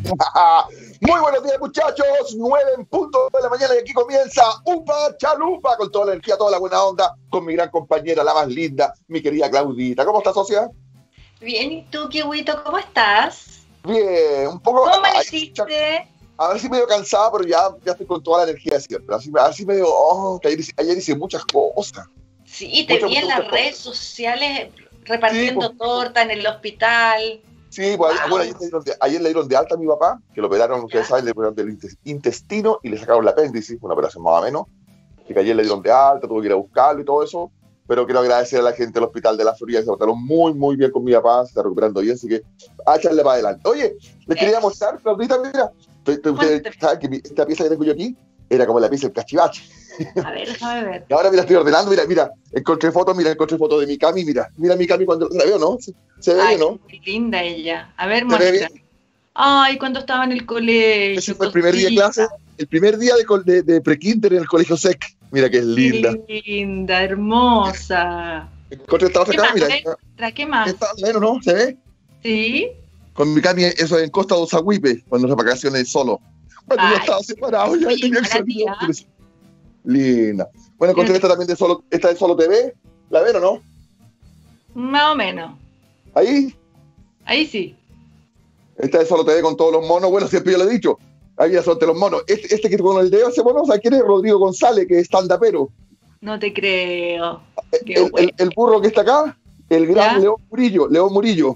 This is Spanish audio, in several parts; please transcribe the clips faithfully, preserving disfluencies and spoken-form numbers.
Muy buenos días, muchachos. Nueve en punto de la mañana y aquí comienza Upa Chalupa con toda la energía, toda la buena onda, con mi gran compañera, la más linda, mi querida Claudita. ¿Cómo estás, socia? Bien, ¿y tú, Kiwito, cómo estás? Bien, un poco... ¿Cómo amaneciste? A ver si medio cansada, pero ya, ya estoy con toda la energía de siempre. Así, así medio... Oh, que ayer, ayer hice muchas cosas. Sí, te muchas, vi en muchas las cosas. redes sociales repartiendo Sí, pues, torta en el hospital. Sí, pues, Wow. bueno, ayer, le dieron de, ayer le dieron de alta a mi papá, que lo operaron, ustedes saben, le operaron del intestino y le sacaron el apéndice, una operación más o menos, y que ayer le dieron de alta, tuve que ir a buscarlo y todo eso, pero quiero agradecer a la gente del hospital de la Florida, que se portaron muy, muy bien con mi papá, se está recuperando bien, así que a echarle para adelante. Oye, les quería Eso. mostrar, Claudita, mira, ustedes saben que mi, esta pieza que tengo yo aquí era como la pieza del cachivache. A ver, déjame ver. Y ahora mira, estoy ordenando, mira, mira, encontré fotos, mira, encontré fotos de mi Cami, mira, mira mi Cami cuando la veo, ¿no? Se, se ve Ay, bien, ¿no? muy linda ella. A ver, ¿Se ve muestra. bien? Ay, cuando estaba en el colegio. Ese fue el primer día de cosita. clase, el primer día de, col- de, de pre-kinder en el colegio S E C. Mira que es linda. Qué linda, hermosa. Encontré esta otra ¿Qué acá, más? mira. A ver, muestra, ¿qué más? Esta, bueno, ¿no? ¿Se ve? ¿Sí? Con mi Cami, eso en Costa de Osahuipe, cuando las vacaciones solo. Bueno, Ay, yo estaba separado, ya oye, tenía que para salir. ti, ¿ah? Linda. Bueno, encontré esta también de Solo, esta de Solo T V. ¿La ven o no? Más o menos. Ahí, Ahí sí. esta de Solo T V con todos los monos. Bueno, siempre yo lo he dicho. Ahí ya suelte los monos. Este, este que con el dedo ese mono, ¿sabes quién es? Rodrigo González, que es stand-upero. No te creo. Qué El, bueno. el, el burro que está acá, el gran ¿Ya? León Murillo. León Murillo.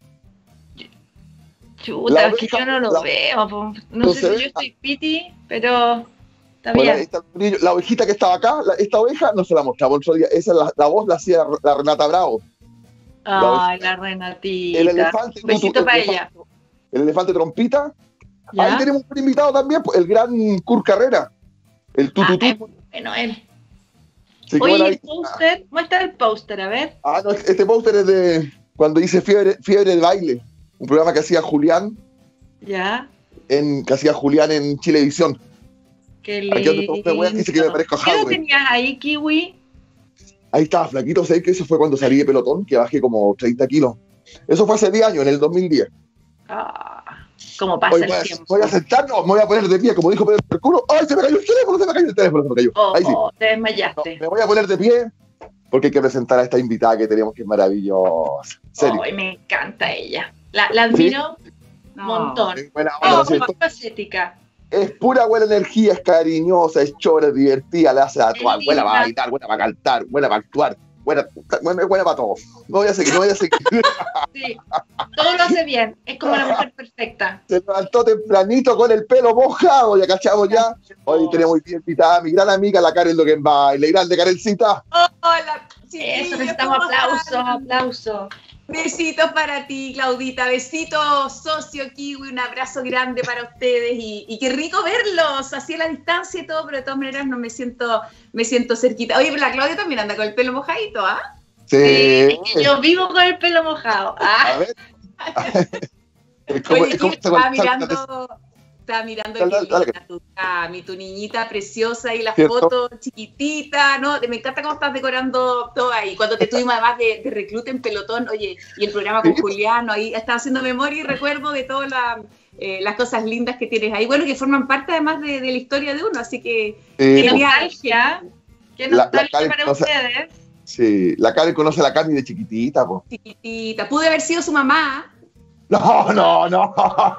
Chuta, La es que oveja- yo no lo la- veo. po. No no sé se si ve. yo estoy piti, pero está Bueno, bien. esta- la ovejita que estaba acá, la- esta oveja no se la mostraba otro día. Esa la, la voz la hacía la Renata Bravo. la Ay, la Renatita. El elefante, Un besito tutu- el para elefante- ella. El elefante trompita. Ahí ¿Ya? tenemos un invitado también, pues, el gran Kurt Carrera. El Ah, tututú. es bueno él. Sí, que Oye, bueno, el ahí- póster, muestra el póster, a ver. Ah, no, este póster es de cuando hice Fiebre, Fiebre de Baile, un programa que hacía Julián Ya, en, que hacía Julián en Chilevisión. qué Aquí donde todos me wean, dice que me lindo. parezco a ¿Qué lo Jadwe. tenías ahí, Kiwi? Ahí estaba flaquito, ¿sabes que eso fue cuando salí de pelotón? Que bajé como treinta kilos. Eso fue hace diez años, en el dos mil diez. Ah, cómo pasa Hoy el voy, a, tiempo. voy a sentarnos, me voy a poner de pie, como dijo Pedro Mercurio. ¡Ay, se me cayó el teléfono, se me cayó el teléfono, se me cayó! Oh, Ahí sí. oh, te No, desmayaste. me voy a poner de pie porque hay que presentar a esta invitada que tenemos, que es maravillosa. En serio. Ay, me encanta ella. La, la admiro un montón. Es buena Oh, onda, ¿cierto? facética. Es pura buena energía, es cariñosa, es chora, es divertida, le hace actuar, Es buena para linda. bailar, buena para cantar, buena para actuar, buena, buena, buena para todo. No voy a seguir, no voy a seguir. Sí, todo lo hace bien. Es como la mujer perfecta. Se levantó tempranito con el pelo mojado, ya cachamos ya. Hoy tenemos muy bien invitada a mi gran amiga, la Karen Logenbaile. Grande, Karencita. Hola, Eso, chiquillos, necesitamos ¿cómo aplausos, están? aplausos. Besitos para ti, Claudita. Besitos, socio Kiwi. Un abrazo grande para ustedes. Y, y qué rico verlos así a la distancia y todo, pero de todas maneras no me siento, me siento cerquita. Oye, pero la Claudia también anda con el pelo mojadito, ¿ah? Sí. Sí, es que yo vivo con el pelo mojado. Ah, A ver. Es como- Oye, es como- Kiwi, estaba sal- sal- mirando, estaba mirando Dale, qué dale, linda tu Cami, tu niñita preciosa y la Cierto. foto chiquitita, ¿no? Me encanta cómo estás decorando todo ahí. Cuando te tuvimos además de, de recluta en pelotón, oye, y el programa con Sí. Juliano, ahí estaba haciendo memoria y recuerdo de todas la, eh, las cosas lindas que tienes ahí. Bueno, que forman parte además de, de la historia de uno, así que Sí, qué genial. nostalgia. Qué La- la nostalgia Karen para no se- ustedes. sí, la Karen conoce a la Cami de chiquitita, po. chiquitita. Pude haber sido su mamá. No, no, no.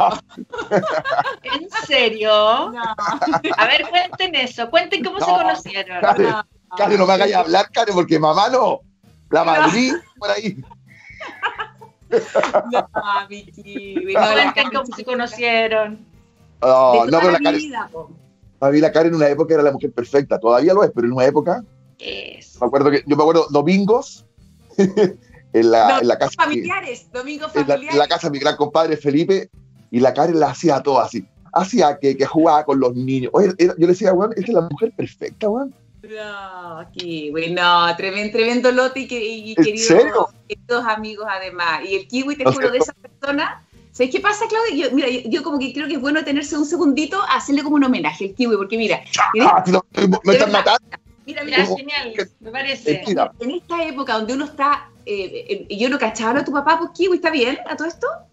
¿En serio? No. A ver, cuenten eso. Cuenten cómo se No. conocieron. Karen, No. Karen, no me hagáis hablar, Karen, porque mamá no. La Madrid, por ahí. No, mi Kiwi. No, la Cuenten Karen cómo se chiquitita. conocieron. No, De no, toda pero la la Karen, vida, po. para mí la Karen en una época era la mujer perfecta. Todavía lo es, pero en una época, Eso. me acuerdo que, yo me acuerdo domingos en la, en la casa. Familiares, domingos En la, familiares. en la casa de mi gran compadre Felipe, y la Karen la hacía todo así. Hacía que, que jugaba con los niños. Oye, era- yo le decía, weón, esta es la mujer perfecta, weón. No, Kiwi, no, tremendo, tremendo lote y, que, y ¿En queridos, serio? queridos amigos además. Y el Kiwi, te ¿No juro, es de cierto? esa persona. ¿Sabes qué pasa, Claudia? Yo, mira, yo, yo como que creo que es bueno tenerse un segundito a hacerle como un homenaje al Kiwi, porque mira, en, Ah, si no, me están matando. mira, Ya, mira, ¿Cómo? genial, me parece. Mentira. en esta época donde uno está, eh, eh, yo no cachaba a tu papá, pues Kiwi, ¿está bien a todo esto?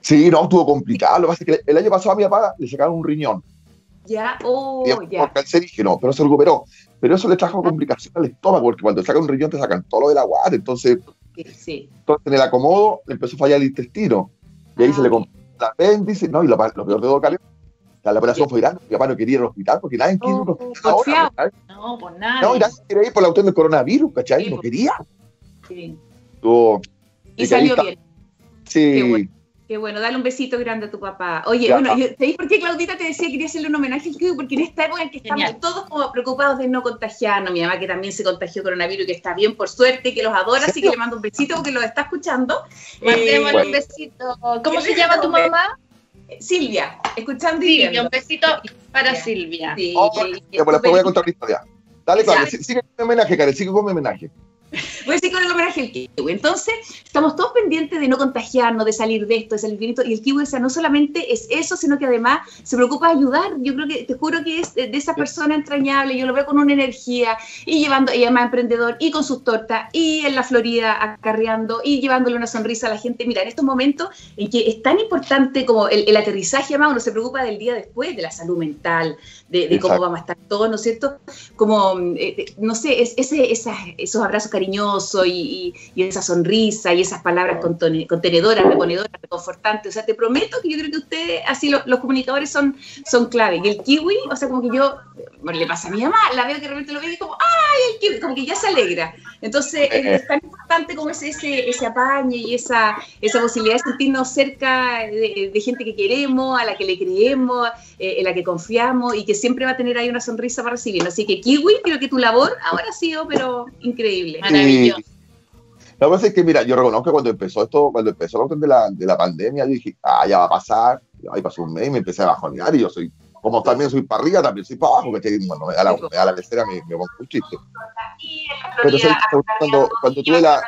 Sí, no, estuvo complicado. Lo que pasa es que el año pasado a mi papá le sacaron un riñón. Ya, oh, Digamos, ya. por cancerígeno, pero se recuperó. Pero eso le trajo complicaciones al estómago, porque cuando te sacan un riñón te sacan todo lo de la guata. Entonces, Sí, sí. entonces en el acomodo le empezó a fallar el intestino. Y ahí Ah, se le ok. compró el apéndice. No, y lo, lo peor de todo, Calio, la, la operación Ya. fue grande. Mi papá no quería ir al hospital porque nadie quiere ir al Oh, hospital porfiado. ahora. ¿cachai? No, pues No, y nadie. nadie quiere ir por la cuestión del coronavirus, ¿cachai? Sí, No pues. quería. Sí. Estuvo- Y y que ahí salió está- bien. Sí. Qué bueno. Qué bueno, dale un besito grande a tu papá. Oye, Ya. bueno, yo- ¿sabéis por qué Claudita te decía que quería hacerle un homenaje al Kiwi? Porque en esta época en que estamos Genial. todos como preocupados de no contagiarnos, mi mamá que también se contagió coronavirus y que está bien por suerte, que los adora, así que le mando un besito porque los está escuchando. Mandémosle Eh, un besito. ¿Cómo se llama tu mamá? Silvia, escuchando y Silvia, viendo. un besito para Ya. Silvia. Sí, Oh, que- que ya, pues después voy a súper- contar una historia. Dale, Ya. Karen, sí- sigue con mi homenaje, Karen, sigue con mi homenaje. Voy a decir con el homenaje al Kiwi. Entonces, estamos todos pendientes de no contagiarnos, de salir de esto, de salir de esto. Y el Kiwi, o sea, no solamente es eso, sino que además se preocupa de ayudar. Yo creo que, te juro que es de de esa persona entrañable. Yo lo veo con una energía y llevando, y además emprendedor, y con sus tortas, y en la Florida acarreando, y llevándole una sonrisa a la gente. Mira, en estos momentos en que es tan importante como el, el aterrizaje, además, uno se preocupa del día después, de la salud mental, de, de cómo Exacto. vamos a estar todos, ¿no es cierto? Como, eh, de- no sé, es, ese, esas, esos abrazos cariñosos y, y, y esa sonrisa y esas palabras contone- contenedoras, reponedoras, reconfortantes. O sea, te prometo que yo creo que ustedes, así lo- los comunicadores son, son clave. Y el Kiwi, o sea, como que yo, bueno, le pasa a mi mamá, la veo que de repente lo veo y como, ¡ay, el Kiwi! Como que ya se alegra. Entonces, es, es tan importante como ese, ese, ese apaño y esa, esa posibilidad de sentirnos cerca de, de gente que queremos, a la que le creemos, eh, en la que confiamos y que siempre va a tener ahí una sonrisa para recibirnos. Así que, Kiwi, creo que tu labor ahora ha sido, pero increíble. Maravilloso. Sí. La verdad es que, mira, yo reconozco que cuando empezó esto, cuando empezó la cuestión de la, de la pandemia, yo dije, ah, ya va a pasar. Ahí pasó un mes y me empecé a bajonear y yo soy, como también soy para arriba, también soy para abajo, que cuando me da la, me da la tercera me, me pongo un chiste. Pero ¿sabes qué? cuando, cuando tuve la,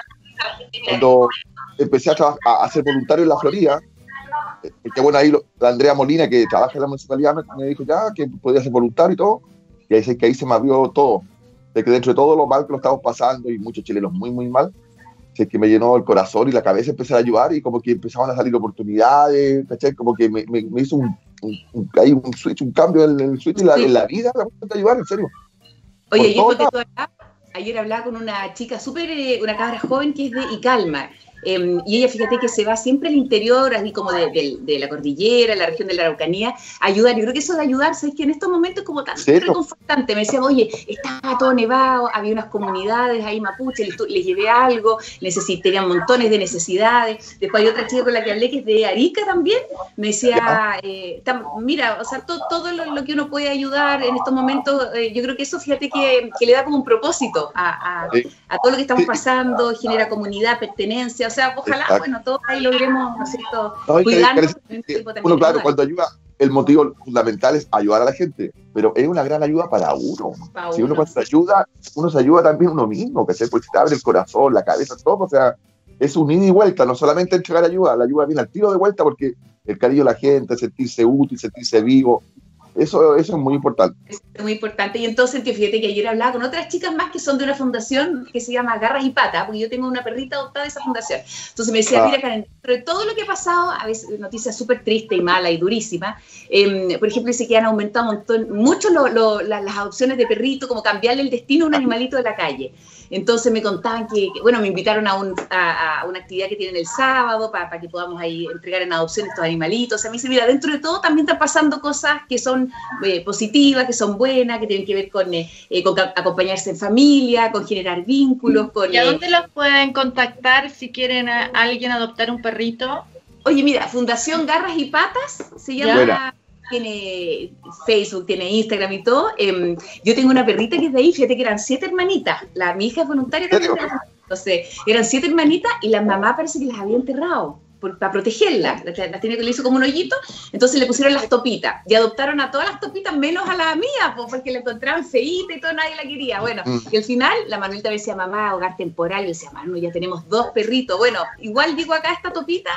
cuando empecé a, trabajar, a, a ser voluntario en la Florida, eh, que bueno, ahí lo- la Andrea Molina, que trabaja en la municipalidad, me, me dijo ya que podía ser voluntario y todo, y ahí sé que ahí se me abrió todo, de que dentro de todo lo mal que lo estamos pasando, y muchos chilenos muy, muy mal, sé que me llenó el corazón y la cabeza, empecé a ayudar, y como que empezaban a salir oportunidades, ¿cachai? Como que me, me, me hizo un, un, un, hay un switch, un cambio en el switch en la, en la vida, la cuestión de ayudar, en serio. Oye, Por ayer, todo porque tú hablabas, ayer hablaba con una chica súper, eh, una cabra joven que es de Icalma. Eh, y ella, fíjate que se va siempre al interior, así como de, de- de la cordillera, la región de la Araucanía, a ayudar. Yo creo que eso de ayudar, ¿sabes? Que en estos momentos es como tan ¿Serio? reconfortante. Me decían, oye, estaba todo nevado, había unas comunidades ahí mapuche, les, tu- les llevé algo, necesité, tenían montones de necesidades. Después hay otra chica con la que hablé que es de Arica también, me decía, eh, tam- mira, o sea, to- todo lo, lo que uno puede ayudar en estos momentos, eh, yo creo que eso, fíjate que, que le da como un propósito a, a, Sí. a todo lo que estamos Sí. pasando, genera comunidad, pertenencia, o sea, ojalá, Exacto. bueno, todos ahí logremos, ¿no es cierto?, No, y que- cuidarnos. que- pero al mismo que tiempo también uno, claro, ayudar. cuando ayuda, el motivo fundamental es ayudar a la gente, pero es una gran ayuda para uno. Pa' Si uno uno, cuando se sí. ayuda, uno se ayuda también uno mismo, que se porque te abre el corazón, la cabeza, todo, o sea, es un ida y vuelta, no solamente entregar ayuda, la ayuda viene al tiro de vuelta porque el cariño de la gente, sentirse útil, sentirse vivo, eso, eso es muy importante. Es muy importante. Y entonces, tío, fíjate que ayer hablaba con otras chicas más que son de una fundación que se llama Garras y Patas, porque yo tengo una perrita adoptada de esa fundación. Entonces me decía, Ah. mira, Karen, dentro de todo lo que ha pasado, a veces noticias súper tristes y malas y durísimas, eh, por ejemplo, dice que han aumentado un montón, mucho lo, lo, la, las adopciones de perrito, como cambiarle el destino a un animalito de la calle. Entonces me contaban que, que, bueno, me invitaron a, un, a, a una actividad que tienen el sábado para, para que podamos ahí entregar en adopción estos animalitos. O sea, me dice, mira, dentro de todo también están pasando cosas que son eh, positivas, que son buenas, que tienen que ver con, eh, eh, con acompañarse en familia, con generar vínculos, con... ¿Y a eh, dónde los pueden contactar si quieren a alguien adoptar un perrito? Oye, mira, Fundación Garras y Patas se llama... Buena. Tiene Facebook, tiene Instagram y todo. Eh, yo tengo una perrita que es de ahí, fíjate que eran siete hermanitas. La, mi hija es voluntaria también. De la, entonces, eran siete hermanitas y la mamá parece que las había enterrado por, para protegerlas. Las, las tenía que le hizo como un hoyito, entonces le pusieron las topitas. Y adoptaron a todas las topitas menos a la mía, pues, porque la encontraban feíta y todo, nadie la quería. Bueno, Mm. y al final la Manuelita me decía, mamá, hogar temporal. Y yo decía, Manu, ya tenemos dos perritos. Bueno, igual digo acá esta topita.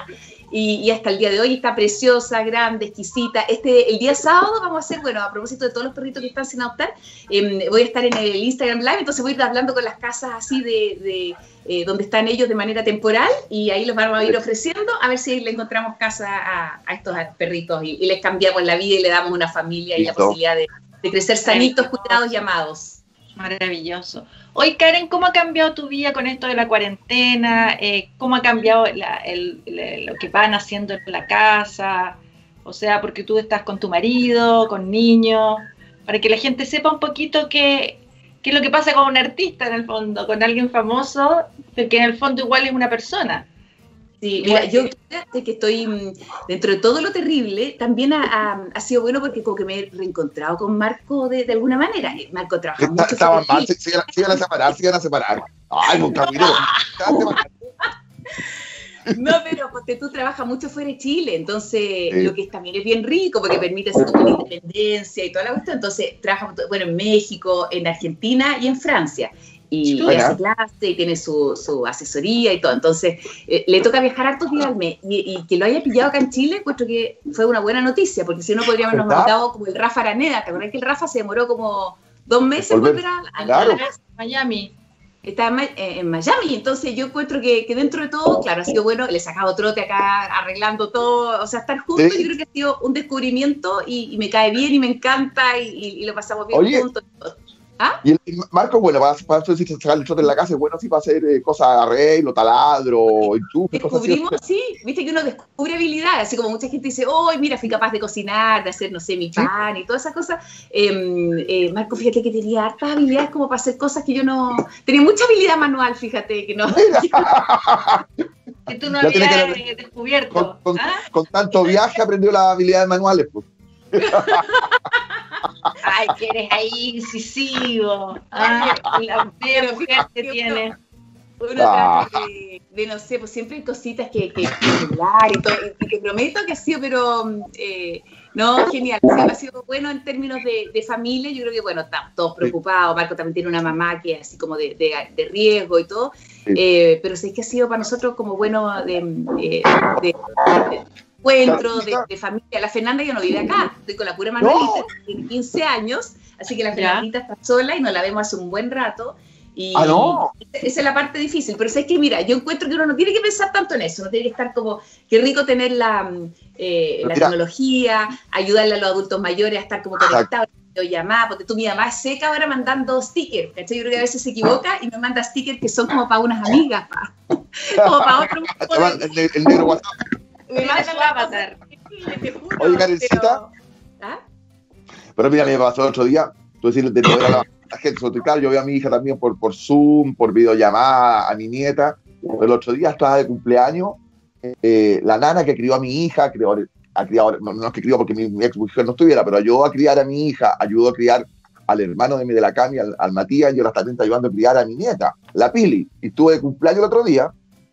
y, y hasta el día de hoy está preciosa, grande, exquisita. Este, el día sábado vamos a hacer, bueno, a propósito de todos los perritos que están sin adoptar, eh, voy a estar en el Instagram Live, entonces voy a ir hablando con las casas así de, de eh, donde están ellos de manera temporal, y ahí los vamos a ir ofreciendo, a ver si le encontramos casa a, a estos perritos y, y les cambiamos la vida y le damos una familia y la posibilidad de, de crecer sanitos, cuidados y amados. Maravilloso. Oye, Karen, ¿cómo ha cambiado tu vida con esto de la cuarentena? Eh, ¿Cómo ha cambiado la, el, el, lo que van haciendo en la casa? O sea, porque tú estás con tu marido, con niños, para que la gente sepa un poquito qué, qué es lo que pasa con un artista en el fondo, con alguien famoso, que en el fondo igual es una persona. Sí, mira, yo fíjate que estoy, dentro de todo lo terrible, también ha, ha, ha sido bueno porque como que me he reencontrado con Marco de, de alguna manera. Marco trabaja mucho. Estaban mal, se, se, se iban a separar, se iban a separar. Ay, un camino. No, pero porque tú trabajas mucho fuera de Chile, entonces sí. Lo que también es bien rico porque permite hacer tu independencia y toda la cuestión. Entonces trabaja, bueno, en México, en Argentina y en Francia. Y, y hace clase y tiene su, su asesoría y todo. Entonces, eh, le toca viajar hartos días al mes. Y, y que lo haya pillado acá en Chile, encuentro que fue una buena noticia, porque si no podríamos habernos mandado como el Rafa Araneda. ¿Te acuerdas que el Rafa se demoró como dos meses en volver a, a, claro. a Miami? Está en, en Miami, entonces yo encuentro que, que dentro de todo, claro, ha sido bueno, le he sacado trote acá arreglando todo, o sea, estar juntos, sí. Yo creo que ha sido un descubrimiento y, y me cae bien y me encanta y, y, y lo pasamos bien Oye. juntos. ¿Ah? Y el, Marco, bueno, para, para eso decir sacar el trote en la casa es bueno, sí, para hacer eh, cosas de arreglo, taladro, enchufe, descubrimos, cosas así. Sí, viste que uno descubre habilidades, así como mucha gente dice, oh, mira, fui capaz de cocinar, de hacer, no sé, mi pan ¿Sí? y todas esas cosas. Eh, eh, Marco, fíjate que tenía hartas habilidades como para hacer cosas que yo no... Tenía mucha habilidad manual, fíjate, que no... que tú no habías que... descubierto. Con, con, ¿Ah? con tanto viaje aprendió las habilidades manuales, pues. Ay, que eres ahí incisivo. Ay, la pero mujer que tiene. Uno ah. trata de, de, no sé, pues siempre hay cositas que, que, que hablar y todo, y te prometo que ha sido, pero eh, no, genial, o sea, ha sido bueno en términos de, de familia. Yo creo que, bueno, estamos todos preocupados. Marco también tiene una mamá que es así como de, de, de riesgo y todo, sí. eh, pero sí que ha sido para nosotros como bueno de, de, de, de encuentro, de, de familia. La Fernanda ya no vive acá, estoy con la pura Manuelita, no. Tiene quince años, así que la Fernandita está sola y nos la vemos hace un buen rato. Y ah, no. Esa es la parte difícil, pero es que mira, yo encuentro que uno no tiene que pensar tanto en eso, no tiene que estar como, qué rico tener la, eh, la tecnología, ayudarle a los adultos mayores a estar como conectados, videollamada, porque tú mi mamá es seca ahora mandando stickers, ¿cachai? Yo creo que a veces se equivoca y me manda stickers que son como para unas amigas, pa. Como para otro grupo de... el, el negro WhatsApp. Me manda su avatar. Oye, Karencita. ¿Ah? Pero mira, me pasó el otro día, tú decís de poder a la... La gente, claro, yo veo a mi hija también por, por Zoom, por videollamada, a mi nieta. El otro día estaba de cumpleaños, eh, la nana que crió a mi hija, crió, a criar, no, no es que crió porque mi, mi ex mujer no estuviera, pero ayudó a criar a mi hija, ayudó a criar al hermano de mi de la Cami, al, al Matías, y yo la también está ayudando a criar a mi nieta, la Pili. Y estuve de cumpleaños el otro día,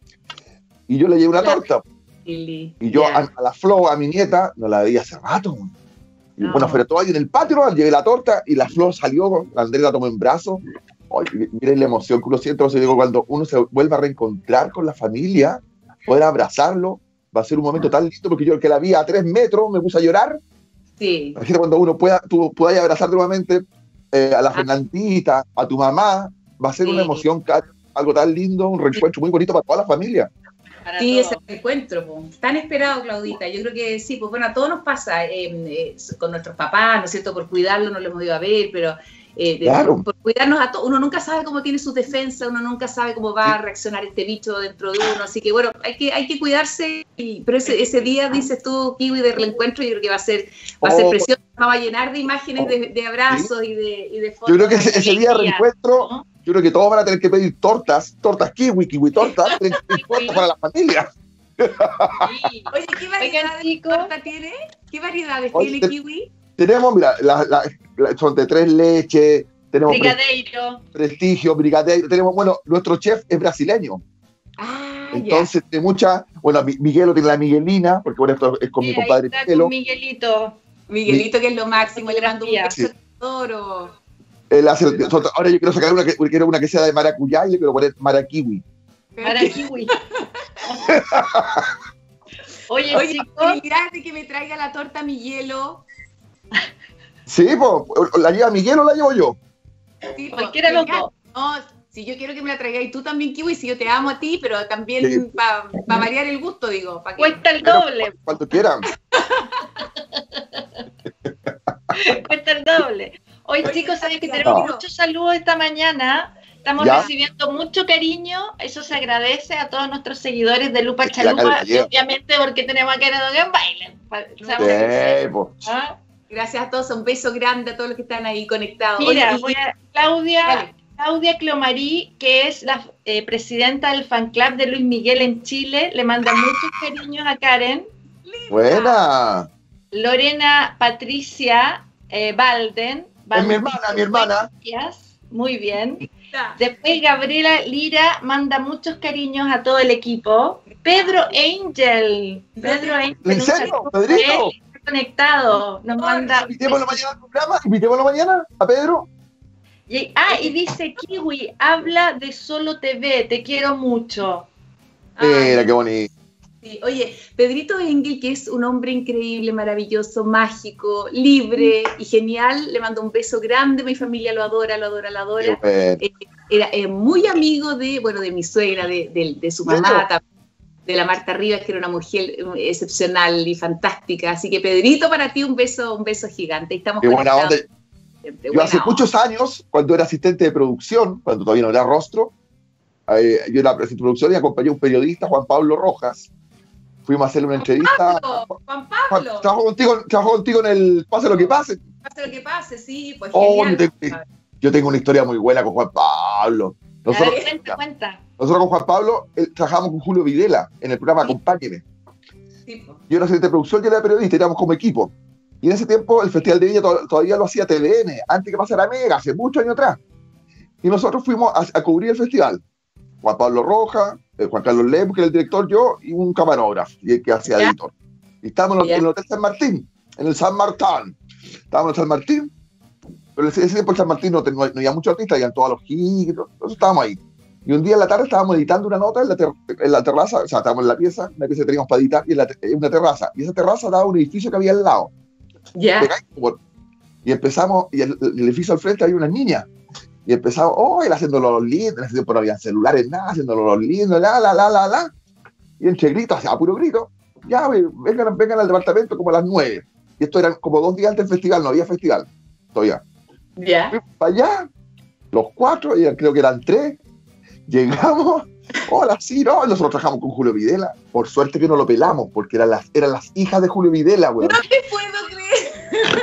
y yo le llevé una la torta. Pili. Y yo yeah. a, a la Flo, a mi nieta, no la veía hace rato. Y no. Bueno, pero todo ahí en el patio, ¿no? Llevé la torta y la Flor salió, la Andrea la tomó en brazos. Ay, miren la emoción que uno siente, o sea, digo, cuando uno se vuelve a reencontrar con la familia, poder abrazarlo, va a ser un momento tan lindo, porque yo que la vi a tres metros me puse a llorar. Sí. Imagínate cuando uno pueda, tú puedas abrazar nuevamente eh, a la Fernandita, a tu mamá, va a ser sí. una emoción, algo tan lindo, un reencuentro muy bonito para toda la familia. Para sí, todo. Ese encuentro, pues, tan esperado, Claudita. Yo creo que sí, pues bueno, a todos nos pasa eh, eh, con nuestros papás, ¿no es cierto? Por cuidarlos no lo hemos ido a ver, pero eh, de, claro. por, por cuidarnos a todos, uno nunca sabe cómo tiene sus defensas, uno nunca sabe cómo va a reaccionar este bicho dentro de uno, así que bueno, hay que, hay que cuidarse, y, pero ese, ese día, dices tú, Kiwi, de reencuentro, yo creo que va a ser, va a ser oh, precioso, vamos a llenar de imágenes, oh, de, de abrazos ¿sí? y, de, y de fotos. Yo creo que ese, ese día de reencuentro, ¿no? Yo creo que todos van a tener que pedir tortas, tortas kiwi, kiwi tortas, tortas para la familia. Sí. Oye, ¿qué variedades de torta tiene? ¿Qué variedades Oye, tiene te, Kiwi? Tenemos, mira, la, la, la, son de tres leches, tenemos brigadeiro, prestigio, brigadeiro, tenemos, bueno, nuestro chef es brasileño. Ah, entonces, de mucha, bueno, Miguelo tiene la Miguelina, porque bueno, esto es con sí, mi compadre ahí está Miguelo. Con Miguelito. Miguelito, que es lo máximo, le mando un beso oro. Él hace, ahora yo quiero sacar una que, quiero una que sea de maracuyá y le quiero poner maraquiwi. Maraquiwi. Oye, Oye, chicos, de que me traiga la torta mi hielo. Sí, pues, ¿la lleva Miguel o la llevo yo? Sí, po, cualquiera de los genial. dos. No, si yo quiero que me la traigáis tú también, Kiwi, si yo te amo a ti, pero Sí. también para pa variar el gusto, digo. Pa que... Cuesta el Pero, doble, Cuando quieran. cuesta el doble. Hoy, Oye, chicos, saben que no. tenemos muchos saludos esta mañana. Estamos ¿Ya? recibiendo mucho cariño. Eso se agradece a todos nuestros seguidores de Lupa Es que la Chalupa. calidad Y llega. obviamente porque tenemos a Karen en baile. Sí, pues. ¿Ah? Gracias a todos, un beso grande a todos los que están ahí conectados. Mira, Oye, y- voy a- Claudia, Dale. Claudia Clomarí, que es la eh, presidenta del fan club de Luis Miguel en Chile, le manda muchos cariños a Karen. Buena. Lorena Patricia eh, Balden. Es mi hermana, mi hermana. Gracias, muy bien. Está. Después Gabriela Lira manda muchos cariños a todo el equipo. Pedro Angel. Pedro Angel. ¿En un serio, saludo Pedrito? para él, está conectado. Nos manda. Invitémoslo mañana al programa. Invitémoslo mañana a Pedro. Y, ah, y dice Kiwi, habla de Solo T V, te quiero mucho. Mira, qué bonito. Sí. Oye, Pedrito Engel, que es un hombre increíble, maravilloso, mágico, libre y genial, le mando un beso grande, mi familia lo adora, lo adora, lo adora. Qué bueno. Eh, era eh, muy amigo de, bueno, de mi suegra, de, de, de su mamá, Bueno. de la Marta Rivas, que era una mujer eh, excepcional y fantástica. Así que, Pedrito, para ti un beso, un beso gigante. Estamos Qué buena onda. conectados siempre. Yo Buena hace onda. muchos años, cuando era asistente de producción, cuando todavía no era rostro, eh, yo era asistente de producción y acompañé a un periodista, Juan Pablo Rojas. Fuimos a hacerle una entrevista. Pablo, Juan Juan, Pablo, trabajo contigo, trabajo contigo en el Pase lo que pase. pase lo que pase, sí, pues Oh, genial. yo tengo- Yo tengo una historia muy buena con Juan Pablo. A Nosotros, ver, cuenta, cuenta. nosotros con Juan Pablo eh, trabajamos con Julio Videla en el programa Acompáñeme. Sí, pues. Yo era asistente de producción y era periodista, éramos como equipo. Y en ese tiempo el Festival de Viña to- todavía lo hacía T V N, antes que pasara Mega, hace muchos años atrás. Y nosotros fuimos a, a cubrir el festival. Juan Pablo Rojas, eh, Juan Carlos Lemos, que era el director, yo, y un camarógrafo, y el que hacía Ya. editor. Y estábamos en el, Ya. en el Hotel San Martín, en el San Martín. Estábamos en el San Martín, pero en ese ese tiempo el San Martín no, te- no, no había muchos artistas, habían todos los hits, nosotros estábamos ahí. Y un día en la tarde estábamos editando una nota en la, ter- en la terraza, o sea, estábamos en la pieza, una pieza que teníamos para editar, y en la te- en una terraza. Y esa terraza daba un edificio que había al lado. Ya. Y empezamos, y el, el edificio al frente había unas niñas. Y empezamos, oh, él haciéndolo los lindos, en ese tiempo no había celulares, nada, haciéndolo los lindos, la, la, la, la, la. Y entre gritos, o sea, a puro grito, ya, ve, vengan, vengan al departamento como a las nueve. Y esto eran como dos días antes del festival, no había festival todavía. Ya. Fuimos para allá, los cuatro, y creo que eran tres, llegamos, hola, sí, no, nosotros trabajamos con Julio Videla. Por suerte que no lo pelamos, porque eran las, eran las hijas de Julio Videla, weón. No te puedo creer.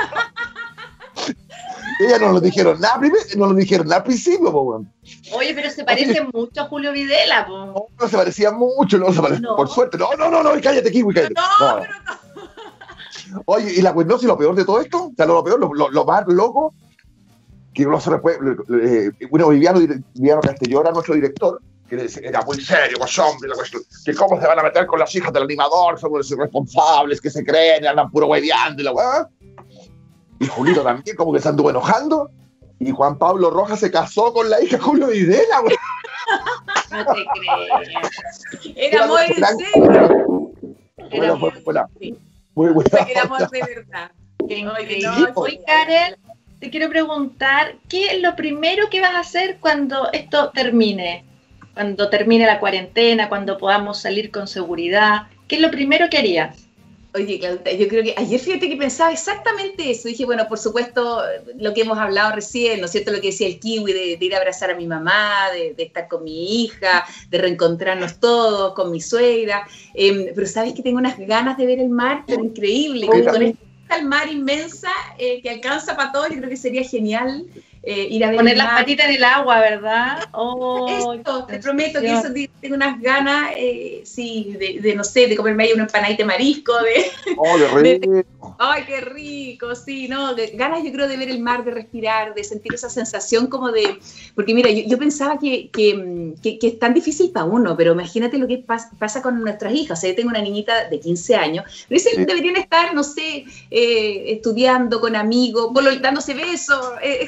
Ellas no nos dijeron nada primero, no nos dijeron nada al principio, po, weón. Oye, pero se parece mucho a Julio Videla, po. No, no se parecía mucho, no se parecía, No. por suerte. No, no, no, no, cállate, Kiwi, cállate. No, No. pero no. Oye, y la cuestión, si lo peor de todo esto, o sea, lo, lo peor, lo, lo, lo más loco, que no se repuede, eh, bueno, Viviano, Viviano Castelló era nuestro director, que era muy serio, pues hombre, la cuestión, que cómo se van a meter con las hijas del animador, son los irresponsables, que se creen, y andan puro hueveando y la weá. Y Julito también, como que se anduvo enojando, y Juan Pablo Rojas se casó con la hija de Julio Videla, weá. No te crees. Era amor en gran- serio. Buena, buena, buena. Sí. Muy buena. Era amor de verdad. Qué Oye, increíble. no, Hoy, Karen, te quiero preguntar, ¿qué es lo primero que vas a hacer cuando esto termine? Cuando termine la cuarentena, cuando podamos salir con seguridad. ¿Qué es lo primero que harías? Oye, Claudita, yo creo que ayer fíjate que pensaba exactamente eso. Dije, bueno, por supuesto, lo que hemos hablado recién, ¿no es cierto? Lo que decía el Kiwi, de, de ir a abrazar a mi mamá, de, de estar con mi hija, de reencontrarnos todos, con mi suegra. Eh, pero sabes que tengo unas ganas de ver el mar, pero increíble. Con, con esta vista al mar inmensa eh, que alcanza para todo, yo creo que sería genial eh, ir a ver Poner el las mar. patitas en el agua, ¿verdad? Oh, Esto, qué te prometo que sensación. eso tengo unas ganas, eh, sí, de, de, no sé, de comerme ahí una empanadita de marisco, de, Oh, de rico. ay, qué rico, sí, no, de- ganas yo creo de ver el mar, de respirar, de sentir esa sensación como de, porque mira, yo, yo pensaba que, que, que, que es tan difícil para uno, pero imagínate lo que pas, pasa con nuestras hijas, o sea, yo tengo una niñita de quince años, pero esas Sí. deberían estar, no sé, eh, estudiando con amigos, polo- dándose besos, eh, están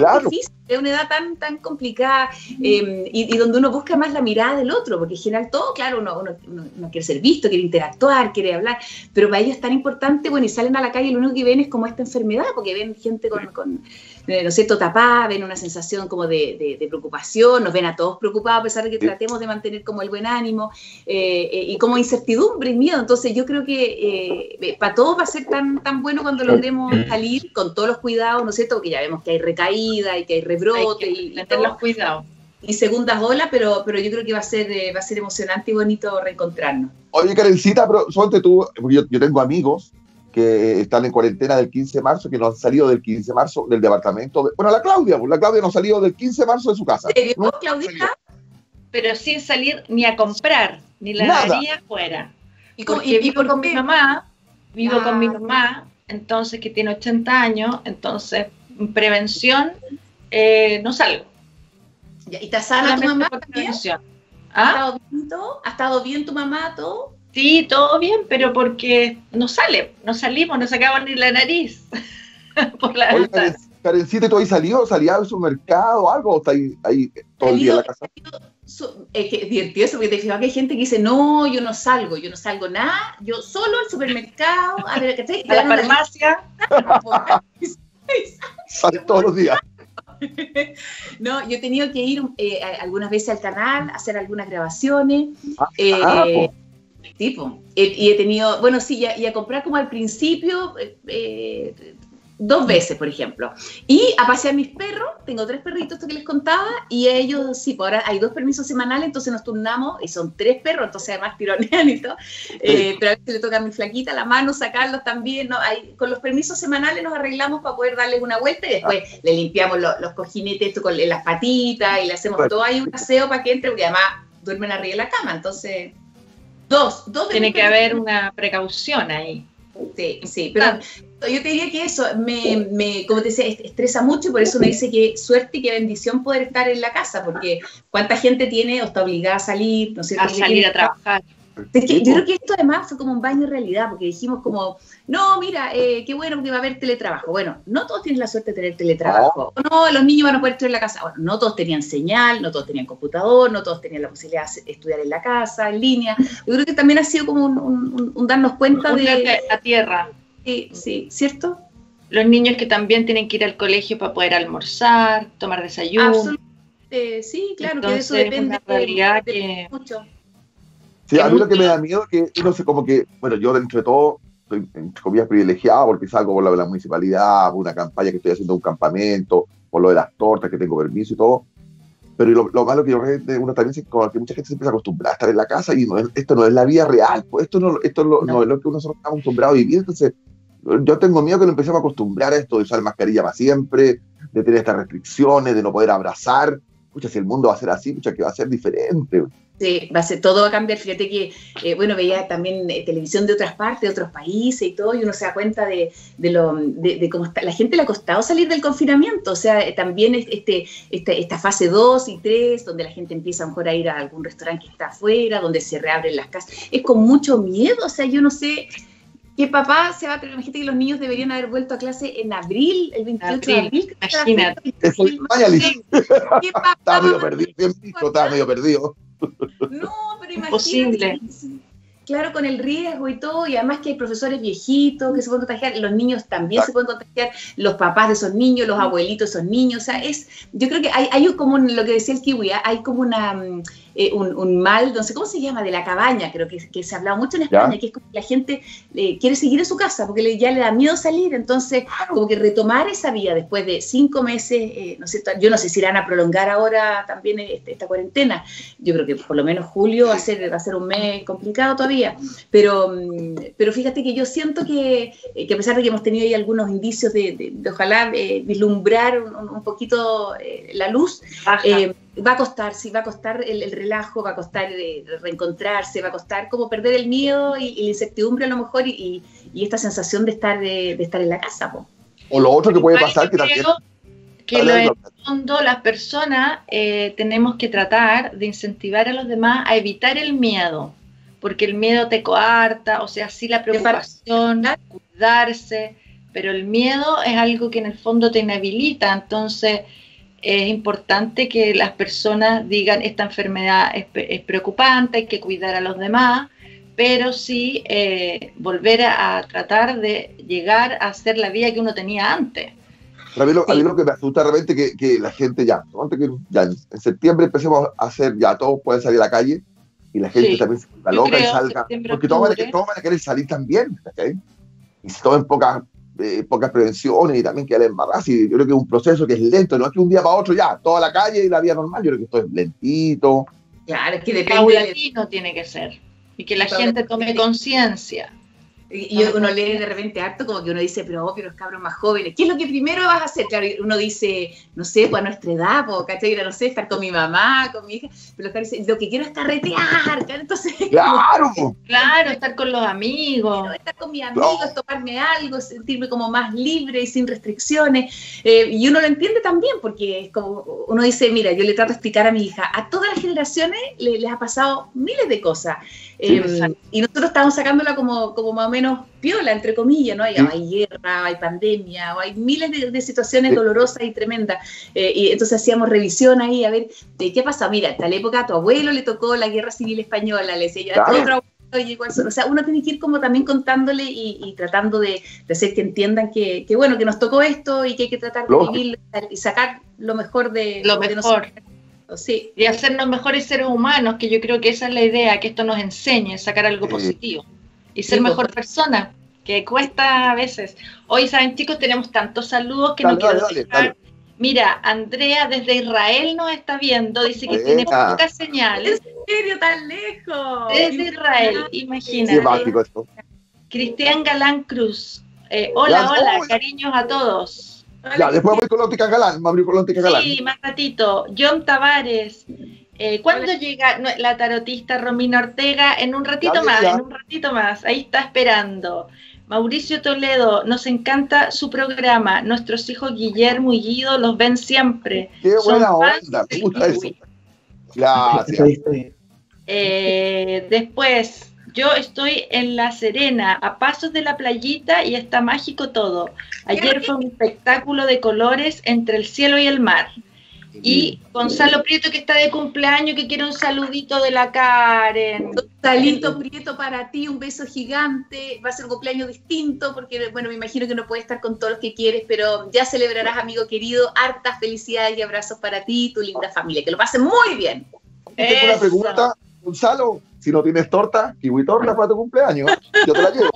Claro. difícil, es una edad tan, tan complicada eh, y, y donde uno busca más la mirada del otro, porque en general todo, claro, uno, uno, uno, uno quiere ser visto, quiere interactuar, quiere hablar, pero para ellos es tan importante, bueno, y salen a la calle y lo único que ven es como esta enfermedad, porque ven gente con, con eh, no sé, tapada, ven una sensación como de, de, de preocupación, nos ven a todos preocupados a pesar de que tratemos de mantener como el buen ánimo eh, eh, y como incertidumbre y miedo. Entonces yo creo que eh, para todos va a ser tan, tan bueno cuando logremos salir con todos los cuidados, ¿no es cierto? Porque ya vemos que hay recaída y que hay rebrote hay que y, y tener los cuidados. Y segundas olas, pero, pero yo creo que va a ser eh, va a ser emocionante y bonito reencontrarnos. Oye, Karencita, pero suerte tú, porque yo, yo tengo amigos que están en cuarentena del quince de marzo, que no han salido del quince de marzo del departamento. De, bueno, la Claudia, pues la Claudia no ha salido del quince de marzo de su casa. ¿En serio, ¿No? Claudita? Pero sin salir ni a comprar, ni la Nada. nariz afuera. ¿Y, cómo- Porque y- y vivo por con qué? mi mamá, vivo Ah. con mi mamá, entonces que tiene ochenta años, entonces en prevención eh, no salgo. Ya, ¿y está sana tu Solamente mamá por también? prevención. ¿Ha ¿Ah? estado bien todo? ¿Ha estado bien tu mamá todo? Sí, todo bien, pero porque no sale, no salimos, no sacamos ni la nariz por la Oye, ventana. Karen- Karencita, ¿tú has salido? ¿Salías al supermercado o algo? ¿O estás ahí, ahí todo el día en la casa? Su- Es que es divertido eso, porque te fijas que hay gente que dice, no, yo no salgo, yo no salgo nada, yo solo al supermercado, a ver, ¿cachai? A la farmacia, Sales todos los días. No, yo he tenido que ir eh, a- algunas veces al canal, a hacer algunas grabaciones. Ah, eh, ah, po. tipo, eh, y he tenido, bueno, sí, y a, y a comprar como al principio, eh, eh, dos veces, por ejemplo. Y a pasear mis perros, tengo tres perritos, esto que les contaba, y ellos, sí, pues ahora hay dos permisos semanales, entonces nos turnamos, y son tres perros, entonces además tironean y todo. Eh, pero a veces le toca a mi flaquita la mano sacarlos también, ¿no? Hay, con los permisos semanales nos arreglamos para poder darles una vuelta y después le limpiamos lo- los cojinetes esto con las patitas y le hacemos Bueno. todo ahí un aseo para que entre, porque además duermen arriba de la cama, entonces... Dos, dos de tiene mis que perritos. haber una precaución ahí. Sí, sí, pero yo te diría que eso me, me, como te decía, est- estresa mucho y por eso me dice que suerte y qué bendición poder estar en la casa, porque cuánta gente tiene o está obligada a salir, ¿no es cierto? A salir a trabajar. Es que Sí, yo po. creo que esto además fue como un baño de realidad, porque dijimos como, no, mira, eh, qué bueno que va a haber teletrabajo. Bueno, no todos tienen la suerte de tener teletrabajo. No, los niños van a poder estudiar en la casa. Bueno, no todos tenían señal, no todos tenían computador, no todos tenían la posibilidad de estudiar en la casa, en línea. Yo creo que también ha sido como un, un- un darnos cuenta Un de... viaje a tierra. Sí, sí, ¿cierto? Los niños que también tienen que ir al colegio para poder almorzar, tomar desayuno. Absolutamente, sí, claro, que de eso Entonces, depende una realidad de- que- mucho. Sí, que a mí lo que mucho- me da miedo es que, no sé, como que, bueno, yo dentro de todo estoy, entre comillas, privilegiado porque salgo por lo de la municipalidad, por una campaña que estoy haciendo un campamento, por lo de las tortas, que tengo permiso y todo. Pero lo, lo malo que yo creo que uno también se, como que mucha gente se empieza a acostumbrar a estar en la casa y no es- esto no es la vida real, pues esto no, esto no, No. no es lo que nosotros estamos acostumbrados a vivir. Entonces, yo tengo miedo que nos empecemos a acostumbrar a esto de usar mascarilla para siempre, de tener estas restricciones, de no poder abrazar. Pucha, si el mundo va a ser así, pucha, que va a ser diferente. Sí, va a ser, todo va a cambiar. Fíjate que, eh, bueno, veía también eh, televisión de otras partes, de otros países y todo, y uno se da cuenta de, de, lo, de, de cómo está. La gente le ha costado salir del confinamiento, o sea, eh, también es- este, este, esta fase dos y tres, donde la gente empieza a lo mejor a ir a algún restaurante que está afuera, donde se reabren las casas, es con mucho miedo, o sea, yo no sé qué papá se va a tener. Imagínate que los niños deberían haber vuelto a clase en abril, el veintiocho de Abril, abril. imagínate. Eso es Mañalich. ¿Qué papá Estaba medio va a perdido, bien visto, estaba medio perdido. No, pero Imposible. imagínate. Claro, con el riesgo y todo, y además que hay profesores viejitos que se pueden contagiar, los niños también se pueden contagiar, los papás de esos niños, los abuelitos de esos niños, o sea, es, yo creo que hay, hay como un- lo que decía el Kiwi, ¿ah? Hay como una, mm, eh, un, un mal, no sé cómo se llama, de la cabaña, creo que, que se ha hablado mucho en España, ¿Ya? que es como que la gente eh, quiere seguir en su casa porque le, ya le da miedo salir, entonces como que retomar esa vía después de cinco meses, eh, no sé, yo no sé si irán a prolongar ahora también este- esta cuarentena, yo creo que por lo menos julio va a ser, va a ser un mes complicado todavía, pero, mm, pero fíjate que yo siento que, eh, que a pesar de que hemos tenido ahí algunos indicios de, de- de ojalá eh, vislumbrar un, un poquito eh, la luz, Baja. eh, va a costar, sí, va a costar el, el relajo, va a costar eh, reencontrarse, va a costar como perder el miedo y, y la incertidumbre a lo mejor y, y- y esta sensación de estar, de, de estar en la casa, po. O lo otro que puede Igual pasar, yo que también... creo que lo Dale, en dale. el fondo las personas eh, tenemos que tratar de incentivar a los demás a evitar el miedo, porque el miedo te coarta, o sea, sí la preocupación, Claro. cuidarse, pero el miedo es algo que en el fondo te inhabilita, entonces es importante que las personas digan esta enfermedad es, es preocupante, hay que cuidar a los demás, pero sí eh, volver a, a tratar de llegar a hacer la vida que uno tenía antes. A mí, lo, sí. a mí lo que me asusta realmente es que, que la gente ya, antes que ya en, en septiembre empecemos a hacer, ya todos pueden salir a la calle y la gente sí. también se ponga loca creo, y salga, porque todos van, a, todos van a querer salir también, ¿okay? Y se tomen pocas, eh, pocas prevenciones y también que les embarazo. Y yo creo que es un proceso que es lento, no es que un día para otro ya, toda la calle y la vida normal, yo creo que esto es lentito. Claro, es que depende. Paulatino de... tiene que ser, y que la gente tome conciencia. Y uno lee de repente harto como que uno dice, pero obvio, los cabros más jóvenes, ¿qué es lo que primero vas a hacer? Claro, uno dice, no sé, pues a nuestra edad, pues, ¿cachai? No sé, estar con mi mamá, con mi hija, pero los cabros dicen, lo que quiero es carretear, ¿cachai? Entonces, claro, como, claro, estar con los amigos. Quiero estar con mis amigos, no. tomarme algo, sentirme como más libre y sin restricciones. Eh, y uno lo entiende también, porque es como, uno dice, mira, yo le trato de explicar a mi hija, a todas las generaciones le, les ha pasado miles de cosas. Eh, sí, y nosotros estamos sacándola como, como más o menos piola, entre comillas, ¿no? Hay, sí. hay guerra, hay pandemia, hay miles de, de situaciones sí. dolorosas y tremendas. Eh, y entonces hacíamos revisión ahí, a ver, ¿de qué ha pasado? Mira, en tal época a tu abuelo le tocó la guerra civil española, le decía, claro. a otro abuelo llegó al sur. O sea, uno tiene que ir como también contándole y, y tratando de, de hacer que entiendan que, que, bueno, que nos tocó esto y que hay que tratar de Lógico. vivirlo y sacar lo mejor de, lo de mejor. nosotros. Sí. Y hacernos mejores seres humanos, que yo creo que esa es la idea, que esto nos enseñe, sacar algo sí. positivo y ser sí, mejor pues. persona, que cuesta a veces. Hoy, ¿saben, chicos? Tenemos tantos saludos que dale, no quiero dale, dejar. Dale. Mira, Andrea desde Israel nos está viendo, dice que Venga. tiene pocas señales. ¿En serio tan lejos? Desde Israel, imagínate. Cristian Galán Cruz, eh, hola, ya, hola, oh, cariños a todos. Ya, después voy con la óptica Galán, vamos a abrir con la óptica Galán. Sí, más ratito. John Tavares, eh, ¿cuándo Hola. llega la tarotista Romina Ortega? En un ratito ya, más, ya. en un ratito más, ahí está esperando. Mauricio Toledo, nos encanta su programa, nuestros hijos Guillermo y Guido los ven siempre. Qué buena onda, me gusta eso. Gracias. Eh, después... Yo estoy en La Serena, a pasos de la playita y está mágico todo. Ayer fue un espectáculo de colores entre el cielo y el mar. Y Gonzalo Prieto, que está de cumpleaños, que quiere un saludito de la Karen. Gonzalito Prieto para ti, un beso gigante. Va a ser un cumpleaños distinto porque, bueno, me imagino que no puedes estar con todos los que quieres, pero ya celebrarás, amigo querido. Hartas felicidades y abrazos para ti y tu linda familia. Que lo pasen muy bien. Tengo una pregunta, Gonzalo. Si no tienes torta, kiwi torta para tu cumpleaños, yo te la llevo.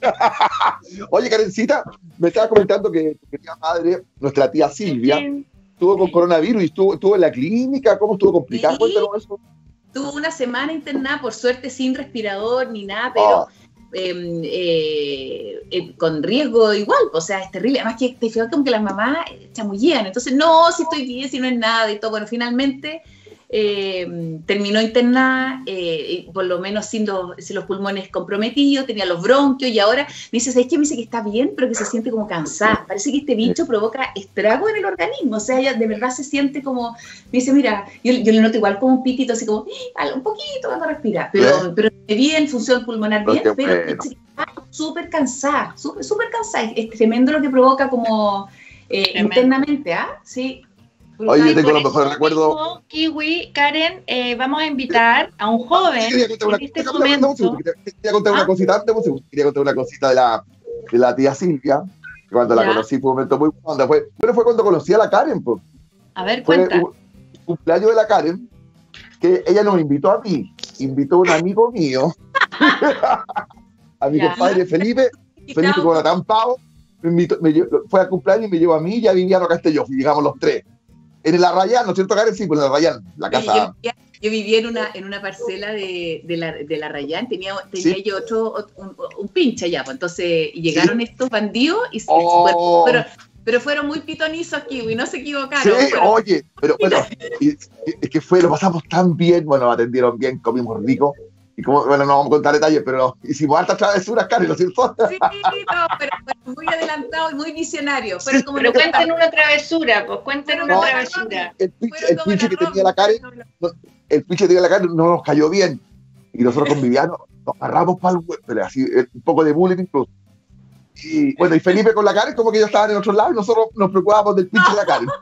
Oye, Karencita, me estaba comentando que tu querida madre, nuestra tía Silvia, estuvo con coronavirus y estuvo, estuvo en la clínica. ¿Cómo estuvo complicado? Sí. Cuéntanos eso. Tuvo una semana internada, por suerte sin respirador ni nada, pero oh. eh, eh, eh, con riesgo igual. O sea, es terrible. Además que te fijas como que las mamás chamullean. Entonces, no, si estoy bien, si no es nada y todo. Bueno, finalmente... Eh, terminó internada, eh, por lo menos sin los, sin los pulmones comprometidos, tenía los bronquios y ahora me dice, ¿sabes qué? Me dice que está bien, pero que se siente como cansada. Parece que este bicho provoca estrago en el organismo, o sea, ella de verdad se siente como, me dice, mira, yo, yo le noto igual como un piquito, así como, un poquito cuando respira, pero, pero bien, función pulmonar bien, pero bueno. Está súper cansada, súper, súper cansada, es, es tremendo lo que provoca como eh, internamente, ¿ah? Sí. Oye, yo tengo los mejores recuerdos. Kiwi, Karen, eh, vamos a invitar a un joven. Quería contar una, en este momento, quería contar una ah. cosita, quería contar una cosita de la, de la tía Silvia, que cuando ya. la conocí fue un momento muy bueno. Fue, bueno, fue cuando conocí a la Karen. Pues. A ver, fue cuenta. Un cumpleaños de la Karen, que ella nos invitó a mí, invitó a un amigo mío, a mi ya. compadre Felipe, Felipe con la Tampao, me invitó, me llevó, fue al cumpleaños y me llevó a mí y a Viviano Castelló, y llegamos los tres. En el Arrayán, ¿no es cierto, Karen? Sí, pues en el Arrayán, la casa. Yo vivía, yo vivía en una en una parcela de, de, la, de la Arrayán, tenía, tenía ¿Sí? yo otro, un, un pinche allá, pues entonces llegaron ¿Sí? estos bandidos y oh. pero, pero fueron muy pitonizos, Kiwi, no se equivocaron. Sí, pero, oye, pero bueno, es que fue, lo pasamos tan bien, bueno, nos atendieron bien, comimos rico. Y como, bueno, no vamos a contar detalles, pero hicimos hartas travesuras, Karen, ¿no es cierto? Sí, no, pero, pero muy adelantado y muy visionario. Pero, sí, como pero cuenten una travesura, pues cuenten una no, travesura. El pinche, el pinche que tenía la Karen, no, el pinche que tenía la Karen no nos cayó bien. Y nosotros con Viviano nos agarramos para el web, pero así, un poco de bullying incluso. Y bueno, y Felipe con la Karen, como que ellos estaban en otro lado y nosotros nos preocupábamos del pinche de la Karen.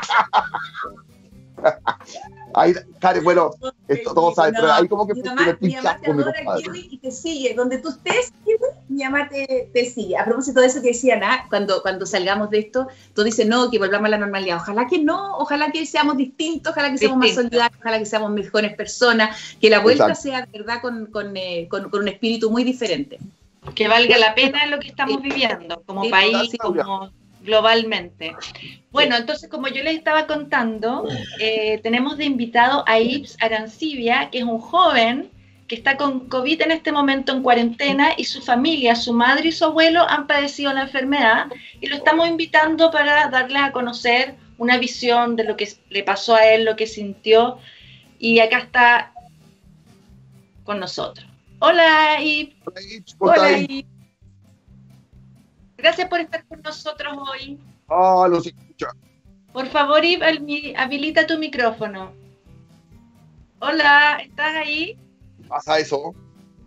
Ahí, Karen, bueno, esto todos saben, no, pero ahí como que mi mamá, mi mamá te adora, Kiwi, y te sigue. Donde tú estés, Kiwi, mi mamá te, te sigue. A propósito de eso que decía, ¿nah? cuando, cuando salgamos de esto, tú dices, no, que volvamos a la normalidad. Ojalá que no, ojalá que seamos distintos, ojalá que seamos Distinto. más solidarios, ojalá que seamos mejores personas, que la vuelta Exacto. sea de verdad con, con, eh, con, con un espíritu muy diferente. Que valga la pena lo que estamos viviendo, como sí, país, sí, como globalmente. Bueno, entonces, como yo les estaba contando, eh, tenemos de invitado a Ives Arancibia, que es un joven que está con COVID en este momento en cuarentena, y su familia, su madre y su abuelo han padecido la enfermedad, y lo estamos invitando para darles a conocer una visión de lo que le pasó a él, lo que sintió, y acá está con nosotros. Hola, Ives. Hola, Ives. Hola, Ives. Gracias por estar con nosotros hoy. Ah, los escucha. Por favor, Ives, habilita tu micrófono. Hola, ¿estás ahí? Pasa eso.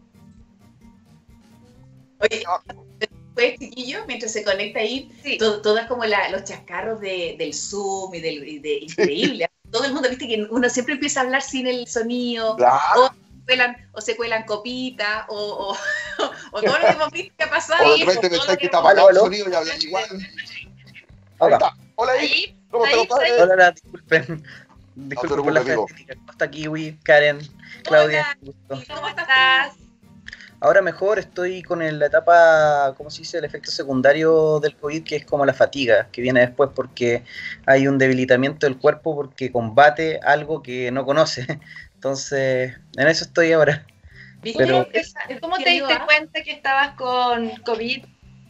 Oye, después, chiquillo, mientras se conecta ahí, sí. todo, todo es como la, los chascarros de, del Zoom y del y de, increíble. Sí. Todo el mundo, viste que uno siempre empieza a hablar sin el sonido. Claro. O, Cuelan, o se cuelan copitas, o, o, o todo lo que hemos visto que ha pasado. O de repente pensáis que está apagado el sonido y hablan igual. Ahí está. Hola, ahí. ¿Cómo estás, padre? Hola, hola, disculpen. Disculpen no, por la característica. ¿Cómo está Kiwi, Karen, Claudia? Hola, ¿cómo estás? Ahora mejor, estoy con el, la etapa, ¿cómo se dice? El efecto secundario del COVID, que es como la fatiga, que viene después porque hay un debilitamiento del cuerpo porque combate algo que no conoce. Entonces, en eso estoy ahora. Pero, ¿cómo te diste cuenta que estabas con COVID?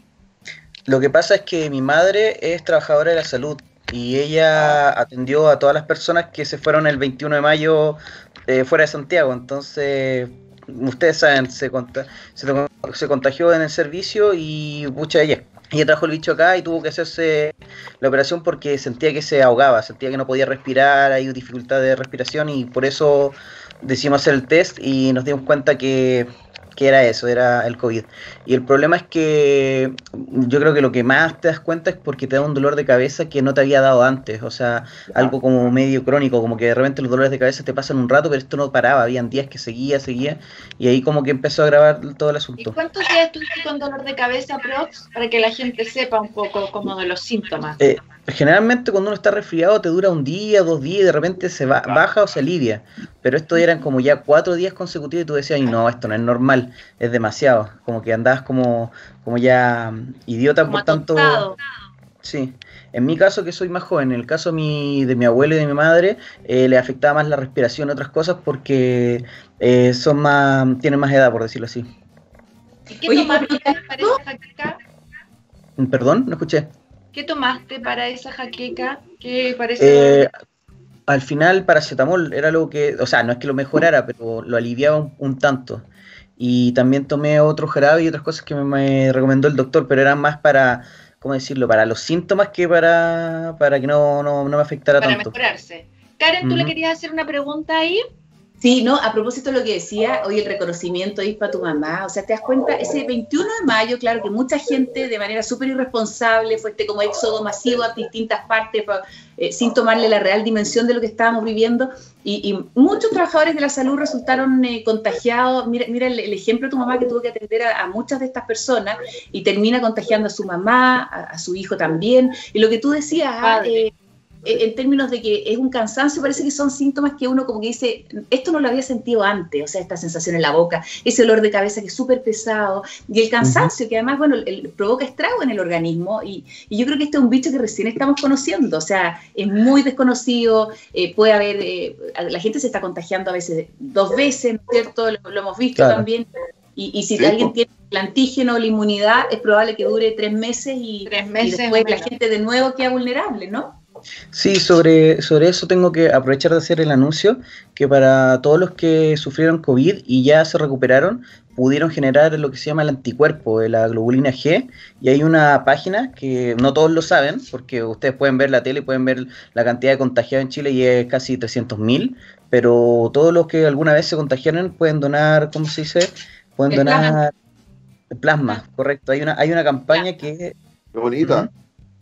Lo que pasa es que mi madre es trabajadora de la salud y ella ah. atendió a todas las personas que se fueron el veintiuno de mayo eh, fuera de Santiago. Entonces, ustedes saben, se, conta se, se contagió en el servicio y pucha, ella. Ella trajo el bicho acá y tuvo que hacerse la operación porque sentía que se ahogaba, sentía que no podía respirar, hay dificultad de respiración y por eso decidimos hacer el test y nos dimos cuenta que, que era eso, era el COVID. Y el problema es que yo creo que lo que más te das cuenta es porque te da un dolor de cabeza que no te había dado antes, o sea, algo como medio crónico, como que de repente los dolores de cabeza te pasan un rato, pero esto no paraba, habían días que seguía, seguía, y ahí como que empezó a agravar todo el asunto. ¿Y cuántos días estuviste con dolor de cabeza, Prox, para que la gente sepa un poco como de los síntomas? Eh, generalmente cuando uno está resfriado te dura un día, dos días y de repente se va, baja o se alivia, pero estos eran como ya cuatro días consecutivos y tú decías, ay no, esto no es normal, es demasiado, como que andabas como, como ya idiota, como por tanto... Sí, en mi caso que soy más joven, en el caso mi, de mi abuelo y de mi madre, eh, le afectaba más la respiración y otras cosas porque eh, son más, tienen más edad, por decirlo así. ¿Y qué tomaste para esa jaqueca? ¿Perdón? No escuché. ¿Qué tomaste para esa jaqueca? ¿Qué parece? Eh, al final paracetamol era lo que, o sea, no es que lo mejorara, pero lo aliviaba un, un tanto. Y también tomé otro jarabe y otras cosas que me, me recomendó el doctor, pero eran más para, ¿cómo decirlo? Para los síntomas que para, para que no, no, no me afectara para tanto. Para mejorarse. Karen, ¿tú uh-huh. le querías hacer una pregunta ahí? Sí, no, a propósito de lo que decía, hoy el reconocimiento es para tu mamá, o sea, te das cuenta, ese veintiuno de mayo, claro que mucha gente de manera súper irresponsable fue este como éxodo masivo a distintas partes eh, sin tomarle la real dimensión de lo que estábamos viviendo y, y muchos trabajadores de la salud resultaron eh, contagiados. Mira, mira el, el ejemplo de tu mamá que tuvo que atender a, a muchas de estas personas y termina contagiando a su mamá, a, a su hijo también, y lo que tú decías, ah, eh, en términos de que es un cansancio, parece que son síntomas que uno como que dice, esto no lo había sentido antes, o sea, esta sensación en la boca, ese olor de cabeza que es súper pesado, y el cansancio uh-huh. que además, bueno, el, provoca estrago en el organismo, y, y yo creo que este es un bicho que recién estamos conociendo, o sea, es muy desconocido, eh, puede haber, eh, la gente se está contagiando a veces dos veces, ¿no es cierto? Lo, lo hemos visto claro. también, y, y si sí, alguien tiene el antígeno, la inmunidad, es probable que dure tres meses, y, tres meses, y después bueno. la gente de nuevo queda vulnerable, ¿no? Sí, sobre, sobre eso tengo que aprovechar de hacer el anuncio que para todos los que sufrieron COVID y ya se recuperaron, pudieron generar lo que se llama el anticuerpo, la globulina G, y hay una página que no todos lo saben, porque ustedes pueden ver la tele y pueden ver la cantidad de contagiados en Chile y es casi trescientos mil, pero todos los que alguna vez se contagiaron pueden donar, ¿cómo se dice? Pueden donar... Plasma, correcto. Hay una, hay una campaña Plasma. que... Qué bonita. ¿Mm?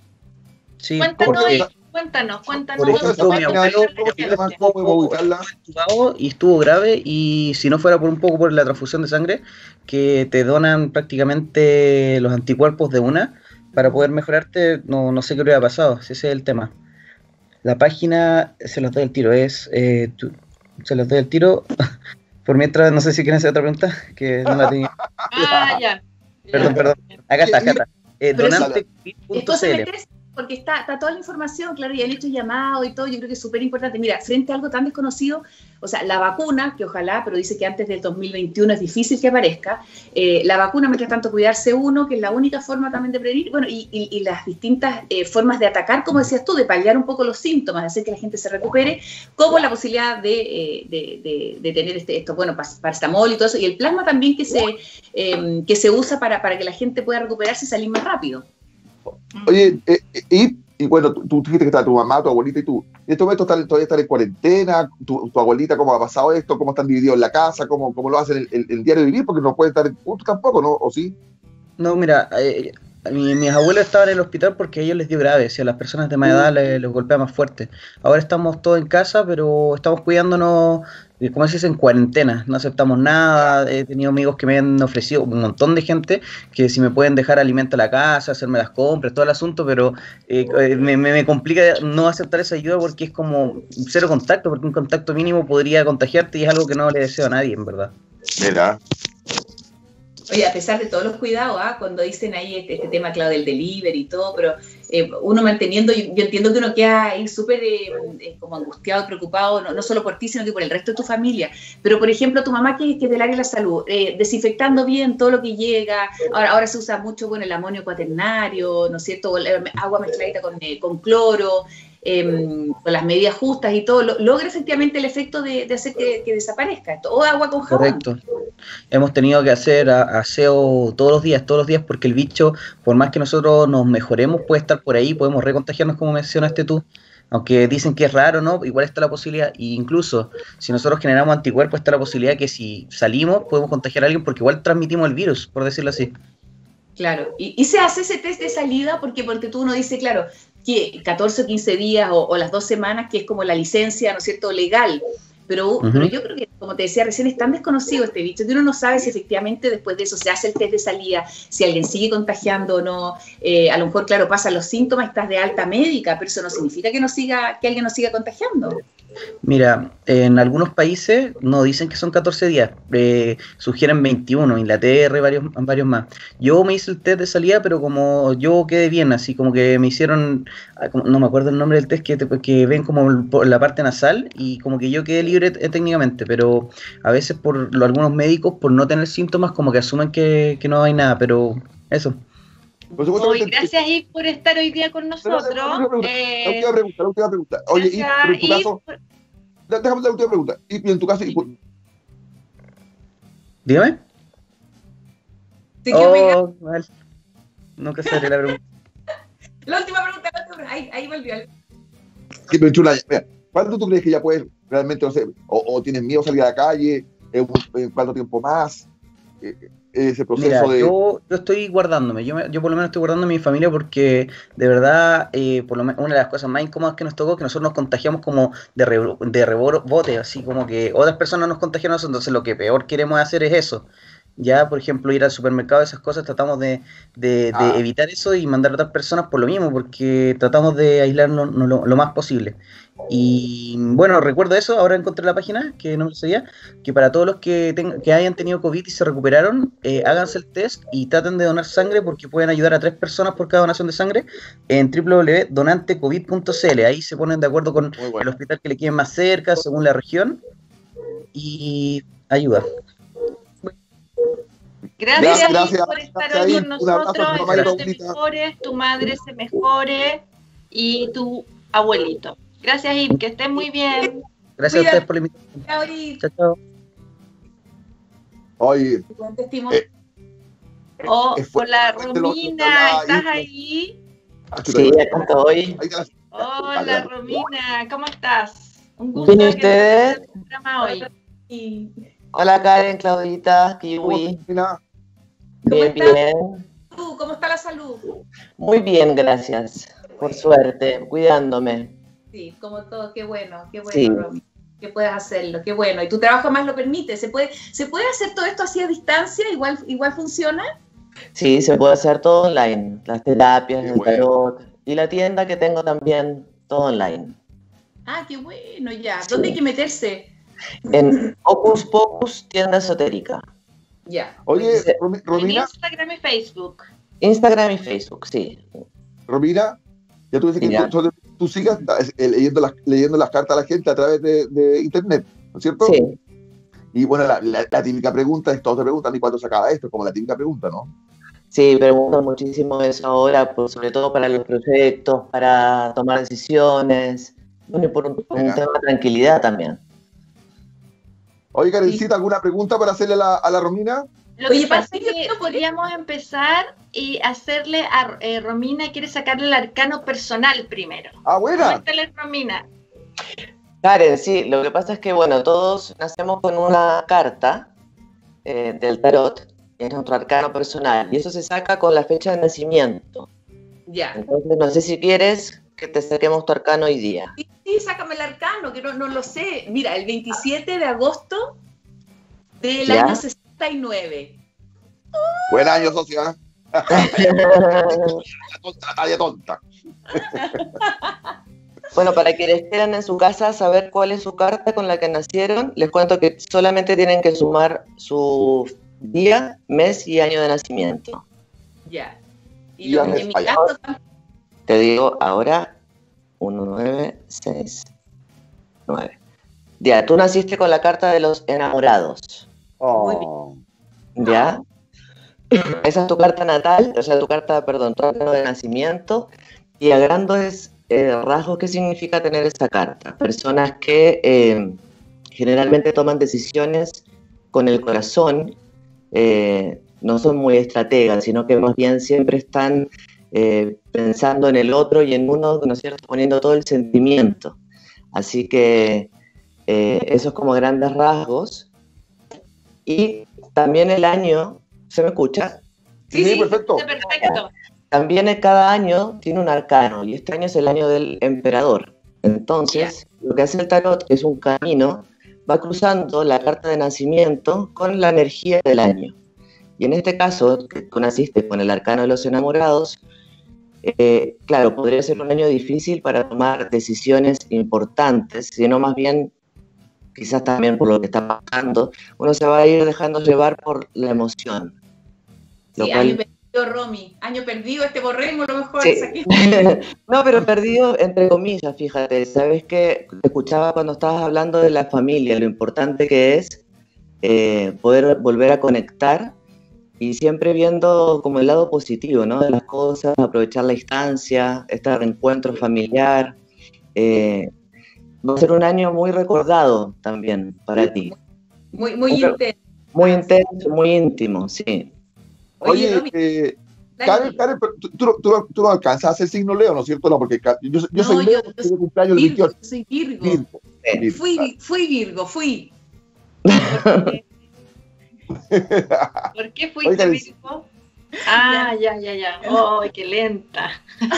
Sí, Cuéntanos, porque, cuéntanos, cuéntanos. por ejemplo, ¿cómo mi se abuelo puede ¿Cómo se hacer? llama? ¿Cómo podemos ubicarla? entubado y estuvo grave, y si no fuera por un poco por la transfusión de sangre, que te donan prácticamente los anticuerpos de una para poder mejorarte, no, no sé qué hubiera pasado, si ese es el tema. La página, se los doy el tiro, es, eh, tu- se los doy el tiro, por mientras, no sé si quieren hacer otra pregunta, que no la tenía. Ah, ya. Perdón, Ya. perdón, acá está, acá está. Eh, Pero eso- donante Es punto cosa c de l. meterse porque está, está toda la información, claro, y han hecho llamados y todo, yo creo que es súper importante. Mira, frente a algo tan desconocido, o sea, la vacuna, que ojalá, pero dice que antes del dos mil veintiuno es difícil que aparezca, eh, la vacuna, mientras tanto, cuidarse uno, que es la única forma también de prevenir, bueno, y, y, y las distintas eh, formas de atacar, como decías tú, de paliar un poco los síntomas, de hacer que la gente se recupere, como la posibilidad de, eh, de, de, de tener este, esto, bueno, paracetamol y todo eso, y el plasma también que se, eh, que se usa para, para que la gente pueda recuperarse y salir más rápido. Oye, eh, eh, y, y bueno, tú, tú dijiste que está tu mamá, tu abuelita y tú. ¿Y estos momentos están, todavía están en cuarentena? ¿Tu, tu abuelita cómo ha pasado esto? ¿Cómo están divididos en la casa? ¿Cómo, cómo lo hacen el, el, el diario vivir? Porque no pueden estar juntos tampoco, ¿no? ¿O sí? No, mira, eh, mi- mis abuelos estaban en el hospital porque a ellos les dio grave, si a las personas de más edad les, les golpea más fuerte. Ahora estamos todos en casa, pero estamos cuidándonos, eh, como se dice, en cuarentena. No aceptamos nada. He tenido amigos que me han ofrecido, un montón de gente, que si me pueden dejar alimento a la casa, hacerme las compras, todo el asunto, pero eh, eh, me, me- me complica no aceptar esa ayuda porque es como cero contacto, porque un contacto mínimo podría contagiarte y es algo que no le deseo a nadie, en verdad. Mira. Oye, a pesar de todos los cuidados, ¿ah? Cuando dicen ahí este, este tema, claro, del delivery y todo, pero eh, uno manteniendo, yo, yo entiendo que uno queda ahí súper eh, eh, como angustiado y preocupado, no, no solo por ti, sino que por el resto de tu familia. Pero, por ejemplo, tu mamá, que, que es del área de la salud, eh, desinfectando bien todo lo que llega, ahora, ahora se usa mucho, bueno, el amonio cuaternario, ¿no es cierto? O el, agua mezcladita con, eh, con cloro, eh, con las medidas justas y todo, lo, logra efectivamente el efecto de, de hacer que, que desaparezca esto, o agua con jabón. Correcto. Hemos tenido que hacer a- aseo todos los días, todos los días, porque el bicho, por más que nosotros nos mejoremos, puede estar por ahí, podemos recontagiarnos, como mencionaste tú. Aunque dicen que es raro, ¿no? Igual está la posibilidad, e incluso si nosotros generamos anticuerpos, está la posibilidad que si salimos podemos contagiar a alguien, porque igual transmitimos el virus, por decirlo así. Claro, y, y se hace ese test de salida porque, porque tú uno dice, claro, que catorce o quince días o, o las dos semanas, que es como la licencia, ¿no es cierto?, legal. Pero, Uh-huh. pero yo creo que, como te decía recién, es tan desconocido este bicho que uno no sabe si efectivamente después de eso se hace el test de salida, si alguien sigue contagiando o no. Eh, a lo mejor, claro, pasan los síntomas, estás de alta médica, pero eso no significa que, no siga, que alguien no siga contagiando. Mira, en algunos países no dicen que son catorce días, eh, sugieren veintiuno, Inglaterra y varios, varios más. Yo me hice el test de salida, pero como yo quedé bien, así como que me hicieron, no me acuerdo el nombre del test, que, te, que ven como por la parte nasal y como que yo quedé libre eh, técnicamente, pero a veces por lo, algunos médicos, por no tener síntomas, como que asumen que, que no hay nada, pero eso. Por supuesto, Hoy, que- gracias, Yves, por estar hoy día con nosotros. La última pregunta, Eh, la última pregunta, la última pregunta. Oye, y, gracias, pero en tu Yves, caso, por- da- déjame la última pregunta. Y, y en tu caso, y, Dígame. ¿Te quedó pegado? Oh, mal. Nunca sabré la pregunta. La última pregunta, la última, ahí, ahí volvió. que me chula, mira, ¿cuándo tú crees que ya puedes realmente, no sé, o, o tienes miedo a salir a la calle? ¿En cuánto tiempo más? Eh, ese proceso Mira, de... yo, yo estoy guardándome, yo, me- yo por lo menos estoy guardando a mi familia porque de verdad, eh, por lo menos una de las cosas más incómodas que nos tocó es que nosotros nos contagiamos como de, re- de rebote, así como que otras personas nos contagiaron a nosotros, entonces lo que peor queremos hacer es eso. Ya, por ejemplo, ir al supermercado, esas cosas, tratamos de, de, de Ah. evitar eso y mandar a otras personas por lo mismo, porque tratamos de aislarnos no- lo, lo más posible. Y bueno, recuerdo eso, ahora encontré la página, que no me lo sabía, que para todos los que, ten- que hayan tenido COVID y se recuperaron, eh, háganse el test y traten de donar sangre porque pueden ayudar a tres personas por cada donación de sangre en w w w punto donante covid punto c l. Ahí se ponen de acuerdo con Muy bueno. el hospital que le quede más cerca, según la región, y ayuda. Gracias, Gracias, gracias, por estar gracias, hoy Yves. con Un abrazo a tu nosotros. mamá y a tu Espero te abuelita. mejores, tu madre se mejore y tu abuelito. Gracias, Yves, que estés muy bien. Gracias Cuídate. a ustedes por la invitación. Ahorita, Chao, chao. Oye, buen testimonio. Eh, Oh, es fuerte, hola, fuerte lo- Romina, la- ¿estás la- ahí? Sí, acá estoy. ahí te la- Hola, Dale, dale. Romina, ¿cómo estás? Un gusto Bien, ¿y que ustedes? estés en el programa hoy. Y Hola Karen, Claudita, ¿Cómo Kiwi. termina? ¿Cómo Bien, estás? bien. ¿Tú? ¿Cómo está la salud? Muy bien, gracias. Por suerte, cuidándome. Sí, como todo, qué bueno, qué bueno, Sí. Romy, que puedas hacerlo, qué bueno. Y tu trabajo más lo permite. ¿Se puede, ¿se puede hacer todo esto así a distancia? ¿Igual, igual funciona? Sí, se puede hacer todo online. Las terapias, Qué el bueno. tarot y la tienda que tengo también, todo online. Ah, qué bueno, ya. ¿Dónde hay que meterse? En Ocus Pocus, tienda esotérica. Ya. Oye, Sí. Romi- En Romina, Instagram y Facebook. Instagram y Facebook, sí. Romina, ya tú dices que Ya. tú, tú- tú sigas eh, leyendo, las, leyendo las cartas a la gente a través de, de internet, ¿no es cierto? Sí, Y bueno, la, la- la típica pregunta es, todos te preguntan, ¿y cuándo se acaba esto? Como la típica pregunta, ¿no? sí, pregunto muchísimo eso ahora, pues, sobre todo para los proyectos, para tomar decisiones, bueno, y por un, por un Mira. tema de tranquilidad también. Oye, Karencita, ¿alguna pregunta para hacerle a la, a la Romina? Lo Oye, que pasa para es mí, que no, por- podríamos empezar y hacerle a eh, Romina quiere sacarle el arcano personal primero. Ah, buena. Cuéntale, Romina. Karen, sí, lo que pasa es que, bueno, todos nacemos con una carta eh, del tarot, que es nuestro arcano personal, y eso se saca con la fecha de nacimiento. Ya. Entonces, no sé si quieres que te saquemos tu arcano hoy día. Sí, sí, sácame el arcano, que no, no lo sé. Mira, el veintisiete de agosto del ¿Ya? año sesenta y nueve. Buen año, socia. Área tonta. Bueno, para quienes quieran en su casa saber cuál es su carta con la que nacieron, les cuento que solamente tienen que sumar su día, mes y año de nacimiento. Ya. Y Y lo- Andrés en mi Falla. caso, tam- Te digo ahora, uno, nueve, seis, nueve. Ya, tú naciste con la carta de los enamorados, Oh. ¿ya? Esa es tu carta natal, o sea, tu carta, perdón, tu arcano de nacimiento, y a grandes eh, rasgos, ¿qué significa tener esa carta? Personas que eh, generalmente toman decisiones con el corazón, eh, no son muy estrategas, sino que más bien siempre están eh, pensando en el otro y en uno, ¿no es cierto?, poniendo todo el sentimiento. Así que eh, eso es como a grandes rasgos. Y también el año, ¿se me escucha? Sí, sí, perfecto. Está perfecto. También en cada año tiene un arcano, y este año es el año del emperador. Entonces, lo que hace el tarot es un camino, va cruzando la carta de nacimiento con la energía del año. Y en este caso, que tú naciste con el arcano de los enamorados, eh, claro, podría ser un año difícil para tomar decisiones importantes, sino más bien, quizás también por lo que está pasando, uno se va a ir dejando llevar por la emoción. Lo sí, cual- año perdido, Romy. Año perdido, este borremos lo mejor. Sí. saqué- No, pero perdido entre comillas, fíjate. Sabes que te escuchaba cuando estabas hablando de la familia, lo importante que es eh, poder volver a conectar y siempre viendo como el lado positivo, ¿no? De las cosas, aprovechar la instancia, este reencuentro familiar. Eh, va a ser un año muy recordado también para ti. Muy, muy Pero- intenso. Muy intenso, muy íntimo, sí. Oye, Oye, Romy, eh, dale. Karen, Karen, pero tú, tú, no- tú no- tú no alcanzas a hacer signo Leo, ¿no es cierto? No, porque Ka- yo, yo No, soy yo- Leo, yo porque tengo cumpleaños el Virgo, veintiocho. yo soy Virgo. Virgo, Sí. Virgo. Fui, fui Virgo, fui. ¿Por qué Oiga, fuiste Liz. Virgo? Ah, ya, ya, ya. ¡Ay, qué lenta!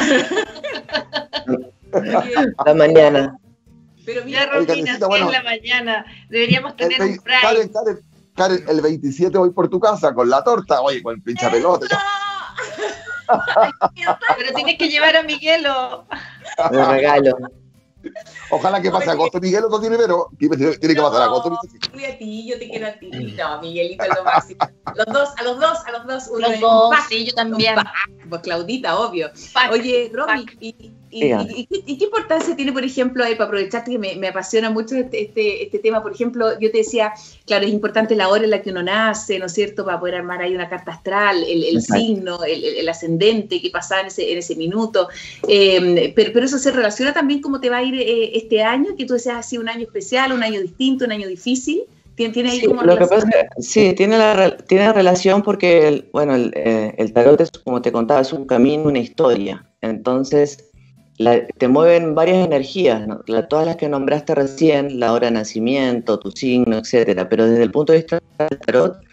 Porque- La mañana. Pero Ya, mira, Oiga, Romina, Necesita, sí, bueno. en la mañana. Deberíamos El tener un vei- Prime. Karen, Karen, Karen, el veintisiete voy por tu casa con la torta, oye, con el pincha pelota. Pero tienes que llevar a Miguelo. De regalo. Ojalá que pase Oye. agosto, Miguel, no tiene pero tiene, tiene que pasar agosto. ¿Viste? Fui a ti, yo te quiero a ti. No, Miguelito es lo máximo. Los dos, a los dos, a los dos. Uno Los es dos, un pack, sí, yo un también. pack. Pues Claudita, obvio. Pack, Oye, Romy, pack. ¿y, y, Diga. y- y- y qué importancia tiene, por ejemplo, ahí, para aprovecharte que me, me apasiona mucho este, este, este tema? Por ejemplo, yo te decía, claro, es importante la hora en la que uno nace, ¿no es cierto?, para poder armar ahí una carta astral, el, el Exacto. signo, el, el- el ascendente que pasa en ese, en ese minuto. Eh, pero, pero eso se relaciona también cómo te va a ir eh, este año, que tú decías, ha sido un año especial, un año distinto, un año difícil. ¿Tiene, tiene ahí Sí, como lo que relación? pasa es que sí, tiene, la, re- tiene relación porque, el, bueno, el, eh, el tarot es, como te contaba, es un camino, una historia. Entonces, la- te mueven varias energías, ¿no? La- todas las que nombraste recién, la hora de nacimiento, tu signo, etcétera. Pero desde el punto de vista del tarot,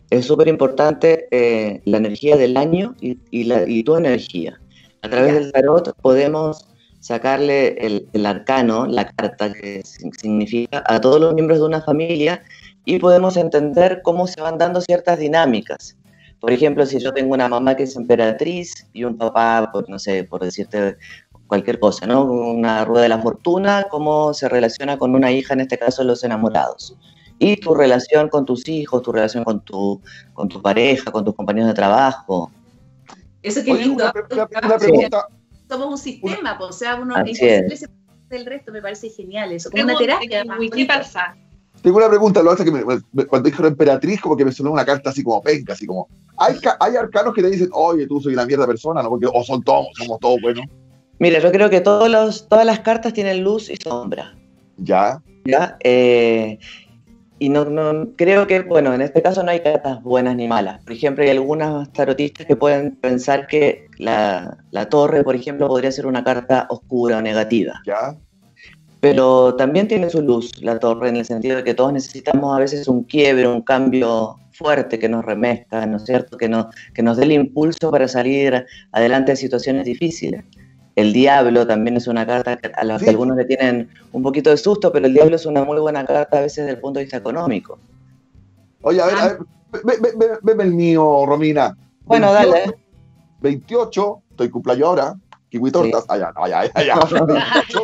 es súper importante eh, la energía del año y, y, la, y tu energía. A través del tarot podemos sacarle el, el arcano, la carta que significa a todos los miembros de una familia y podemos entender cómo se van dando ciertas dinámicas. Por ejemplo, si yo tengo una mamá que es emperatriz y un papá, por, no sé, por decirte cualquier cosa, ¿no? Una rueda de la fortuna, cómo se relaciona con una hija, en este caso los enamorados. Y tu relación con tus hijos, tu relación con tu, con tu pareja, con tus compañeros de trabajo. Eso que Oye, lindo. una, una, una pregunta. Somos un sistema, pues, o sea, uno Así imposible es. separarse del resto, me parece genial eso. Como una terapia. además, ¿Qué bonito. pasa? Tengo una pregunta, lo que pasa es que me- me- cuando dijeron emperatriz, como que me sonó una carta así como penca, así como, hay, ca- hay arcanos que te dicen, oye, tú soy una mierda persona, ¿no? Porque, o son todos, somos todos buenos. Mira, yo creo que todos los, todas las cartas tienen luz y sombra. Ya, ¿Ya? Eh, y no, no creo que, bueno, en este caso no hay cartas buenas ni malas. Por ejemplo, hay algunas tarotistas que pueden pensar que la, la torre, por ejemplo, podría ser una carta oscura o negativa. ya. Pero también tiene su luz la torre, en el sentido de que todos necesitamos a veces un quiebre, un cambio fuerte que nos remezca, ¿no es cierto? Que nos, que nos dé el impulso para salir adelante de situaciones difíciles. El diablo también es una carta que- a la que Sí. algunos le tienen un poquito de susto, pero el diablo es una muy buena carta a veces desde el punto de vista económico. Oye, a ver, a ver, ve- ve- ve- veme el mío, Romina. Bueno, dale. veintiocho, estoy cumpleaños ahora, kiwi tortas, allá, allá, allá, veintiocho,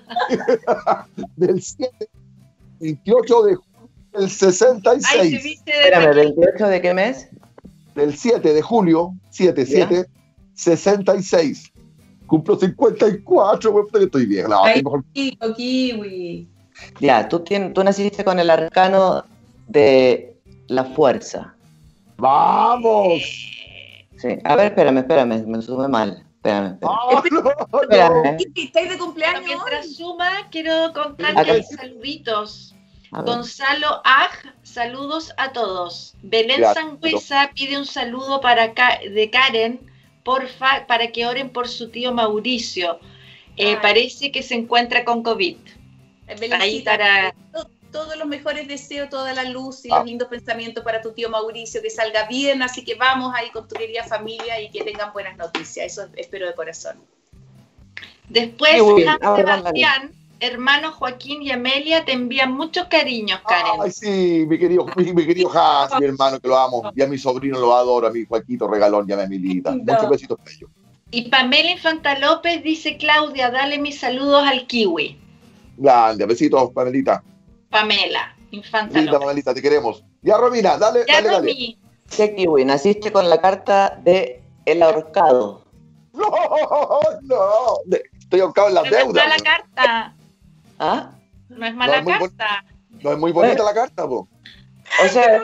del siete, veintiocho de julio del sesenta y Ay, se seis, viste de Espérame, pequeño. ¿veintiocho de qué mes? del siete de julio, siete, siete, sesenta y seis. Cumplo cincuenta y cuatro, güey, puta que estoy bien. No, Ay, estoy mejor. Kiwi, kiwi. Ya, tú, tien- tú naciste con el arcano de la fuerza. ¡Vamos! Sí. A ver, espérame, espérame, me sube mal. Espérame, espérame. ¡Ah, no, no! Espérame. Kiwi, ¿estáis de Pero cumpleaños hoy? mientras suma, quiero contar Acá. que hay saluditos. A ver. Gonzalo Aj, saludos a todos. Belén Gracias. Sangüesa pide un saludo para Ka- de Karen, porfa, para que oren por su tío Mauricio. Eh, Ay. parece que se encuentra con COVID. Belencita, Ahí para- to- todos los mejores deseos, toda la luz y Ah. los lindos pensamientos para tu tío Mauricio, que salga bien, así que vamos ahí con tu querida familia y que tengan buenas noticias, eso espero de corazón. Después, Qué bueno. Hans Ah, perdón, Sebastián, hermano Joaquín y Amelia te envían muchos cariños, Karen. Ay, sí, mi querido, mi, mi querido Hans, mi hermano, que lo amo. Y a mi sobrino lo adoro, a mi Joaquito Regalón y a mi Emilita. No. Muchos besitos para ellos. Y Pamela Infanta López dice, Claudia, dale mis saludos al kiwi. Grande, besitos, Pamelita. Pamela Infanta Linda, López. Pamelita, te queremos. Ya, Romina, dale, Ya, dale, dale. Romy, Sí, Kiwi, naciste con la carta de El Ahorcado. No, no. De- Estoy ahorcado en las no es deudas. mala carta. ¿Ah? No es mala No, es muy bon- carta. No es muy bonita la carta, po. O sea,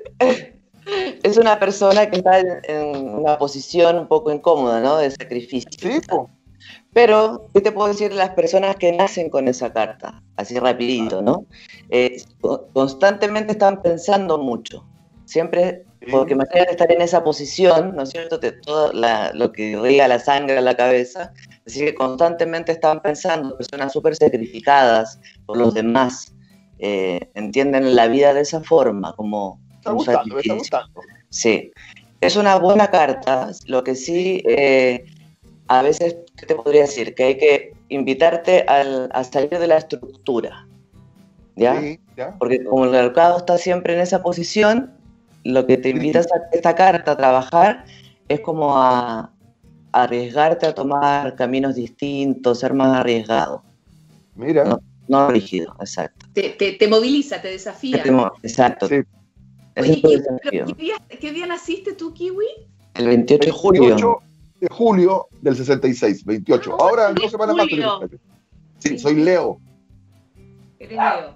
es una persona que está en, en una posición un poco incómoda, ¿no? De sacrificio. Sí, po. Pero, ¿qué te puedo decir de las personas que nacen con esa carta? Así rapidito, ¿no? Eh, co- constantemente están pensando mucho. Siempre, porque imagínate estar en esa posición, ¿no es cierto? De todo la- lo que riega la sangre a la cabeza. Así que constantemente están pensando, personas súper sacrificadas por los demás, eh, entienden la vida de esa forma, como Está un gustando, me está sacrificio. gustando. Sí, es una buena carta. Lo que sí, eh, a veces, ¿qué te podría decir? Que hay que invitarte al- a salir de la estructura, ¿ya? Sí, ya. Porque como el mercado está siempre en esa posición, lo que te invita a esta carta a trabajar es como a, a arriesgarte a tomar caminos distintos, ser más arriesgado, Mira. No. no rígido, exacto. Te, te, te moviliza, te desafía. Exacto. Sí. Ese Oye, es tu Kiwi, desafío. pero ¿qué, día, ¿qué día naciste tú, Kiwi? El veintiocho de julio. veintiocho de julio del sesenta y seis, veintiocho. Ah, Ahora en de dos semanas más. julio. tengo que- Sí, soy Leo. Eres Leo.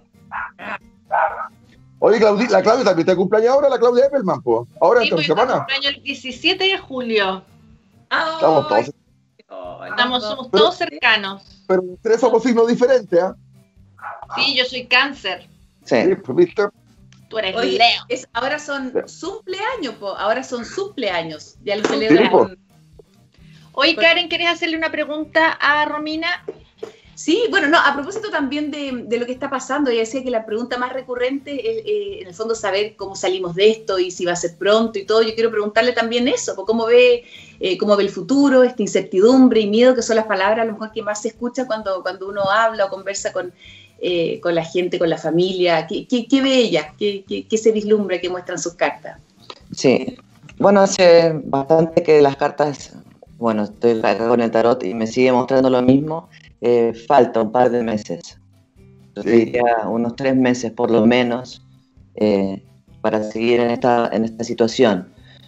Oye, Claudia, la Claudia también está de cumpleaños ahora, la Claudia Eppelman, po. Ahora Sí, esta porque semana. cumpleaños el diecisiete de julio. Estamos todos, Ay, Estamos, no, somos Pero- todos cercanos. pero tres somos signos diferentes, ¿ah? Sí, yo soy cáncer. Sí. Sí, pues, ¿viste? Tú eres Oye, Leo. es, ahora son cumpleaños, po. Ahora son cumpleaños. Ya lo Sí, celebran. po. Oye, Karen, ¿quieres hacerle una pregunta a Romina? Sí, bueno, no, a propósito también de, de lo que está pasando, ella decía que la pregunta más recurrente es, eh, en el fondo, saber cómo salimos de esto y si va a ser pronto y todo. Yo quiero preguntarle también eso, cómo ve, eh, cómo ve el futuro, esta incertidumbre y miedo, que son las palabras a lo mejor que más se escucha cuando, cuando uno habla o conversa con, eh, con la gente, con la familia. ¿Qué, qué, qué ve ella? ¿Qué, qué, qué se vislumbra que muestran sus cartas? Sí, bueno, hace bastante que las cartas, bueno, estoy acá con el tarot y me sigue mostrando lo mismo. Eh, falta un par de meses, yo Sí. diría unos tres meses por lo menos, eh, para seguir en esta, en esta situación.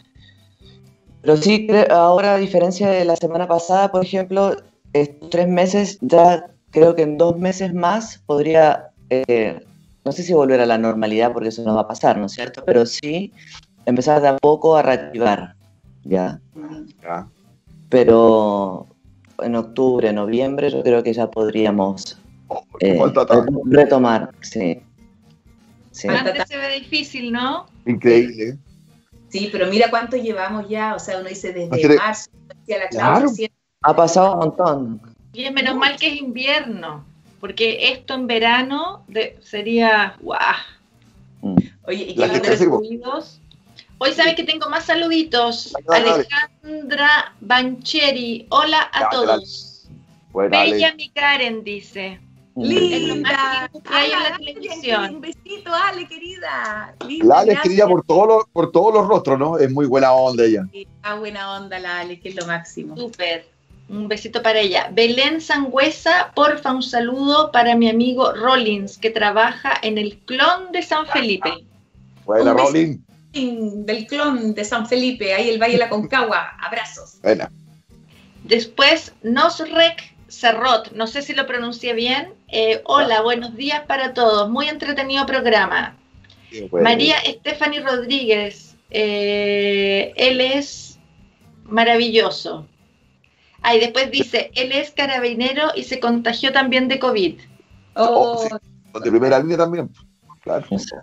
Pero sí, cre- ahora a diferencia de la semana pasada, por ejemplo, estos tres meses, ya creo que en dos meses más podría, eh, no sé si volver a la normalidad, porque eso no va a pasar, ¿no es cierto? Pero sí empezar de a poco a reactivar, ¿ya? Ya. Pero en octubre, noviembre, yo creo que ya podríamos Oh, eh, falta tanto. retomar, sí. Sí. Antes se ve difícil, ¿no? Increíble. ¿eh? Sí, pero mira cuánto llevamos ya, o sea, uno dice desde Así de- marzo, decía la Claro. Claudia, siempre. Ha pasado un montón. Y es menos mal que es invierno, porque esto en verano de- sería guau. Mm. Oye, y La que gente ahora- sí, po. Ruidos. Hoy sabes que tengo más saluditos. Dale, dale. Alejandra Bancheri, hola a Dale, todos. Bueno, Bella Ale, mi Karen dice. Linda. Es lo máximo que hay en la Ale, televisión. Un besito, Ale, querida. Linda, la Ale es gracias. querida por todos los, por todos los rostros, ¿no? Es muy buena onda ella. Ah, buena onda la Ale, que es lo máximo. Súper. Un besito para ella. Belén Sangüesa, porfa, un saludo para mi amigo Rollins, que trabaja en el clon de San Felipe. Buena, Un beso. Rolling. Del clon de San Felipe, ahí el Valle de la Concagua. Abrazos. Buena. Después, Nosrek Serrot, no sé si lo pronuncié bien. Eh, hola, buenos días para todos. Muy entretenido programa. Bueno. María Stephanie Rodríguez, eh, él es maravilloso. Ah, y después dice, él es carabinero y se contagió también de COVID. Oh, sí. De primera línea también. Claro.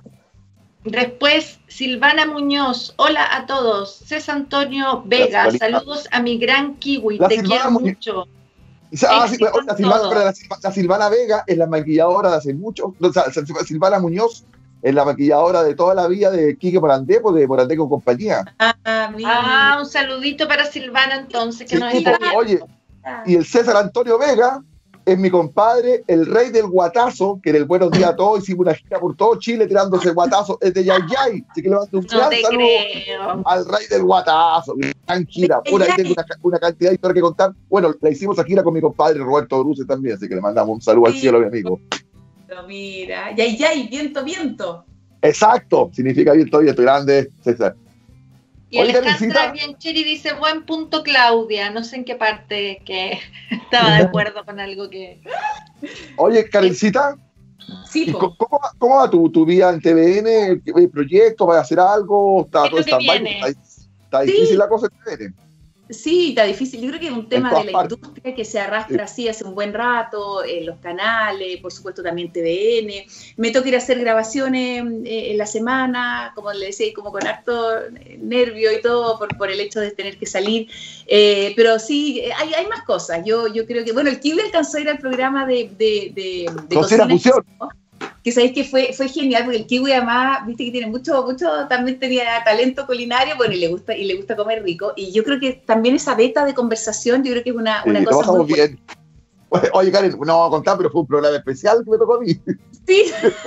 Después, Silvana Muñoz, hola a todos. César Antonio Vega, Silvanita. saludos a mi gran kiwi, La te Silvana quiero Muñoz. mucho. Y sa- ah, sí, Éxito la, en Silvana, todo. pero la, Silva- la Silvana Vega es la maquilladora de hace mucho. O sea, Silvana Muñoz es la maquilladora de toda la vida de Quique Morandé, pues de Morandé con compañía. Ah, mira. Ah, un saludito para Silvana entonces, que Sí, nos sí, está porque, viendo. oye, y el César Antonio Vega es mi compadre, el rey del guatazo, que en el Buenos Días a Todos hicimos una gira por todo Chile tirándose guatazo, es de Yay Yay. Así que le mando un No gran te saludo creo. al rey del guatazo. Gran gira, pura, ahí tengo una, una cantidad de historias que contar. Bueno, la hicimos a gira con mi compadre Roberto Bruce también, así que le mandamos un saludo al Sí. cielo, mi amigo. Mira, yay, yay, viento, viento. Exacto, significa bien todavía, estoy grande, César. Y Oye, Alejandra Karencita. Biancheri dice, buen punto Claudia, no sé en qué parte que estaba de acuerdo con algo que... Oye, Karencita, Sí, ¿y po. co- ¿cómo, va- cómo va tu, tu vida en T V N? ¿Qué proyecto? ¿Vas a hacer algo? ¿Está ¿Qué es todo lo que stand-by? viene? Está, está Sí. difícil la cosa en T V N. Sí, está difícil. Yo creo que es un tema de todas la partes. industria que se arrastra así hace un buen rato, en los canales, por supuesto también T V N. Me toca ir a hacer grabaciones eh, en la semana, como le decía, como con harto eh, nervio y todo por, por el hecho de tener que salir. Eh, pero sí, eh, hay, hay más cosas. Yo, yo creo que, bueno, el Kiwi alcanzó a ir al programa de, de, de, de Cocina Fusión. que sabéis que fue, fue genial, porque el kiwi además, viste que tiene mucho, mucho, también tenía talento culinario, bueno, y le gusta, y le gusta comer rico, y yo creo que también esa beta de conversación, yo creo que es una, Sí, una lo cosa pasamos muy bien. Oye, oye, Karen, no vamos a contar, pero fue un programa especial que me tocó a mí. Sí,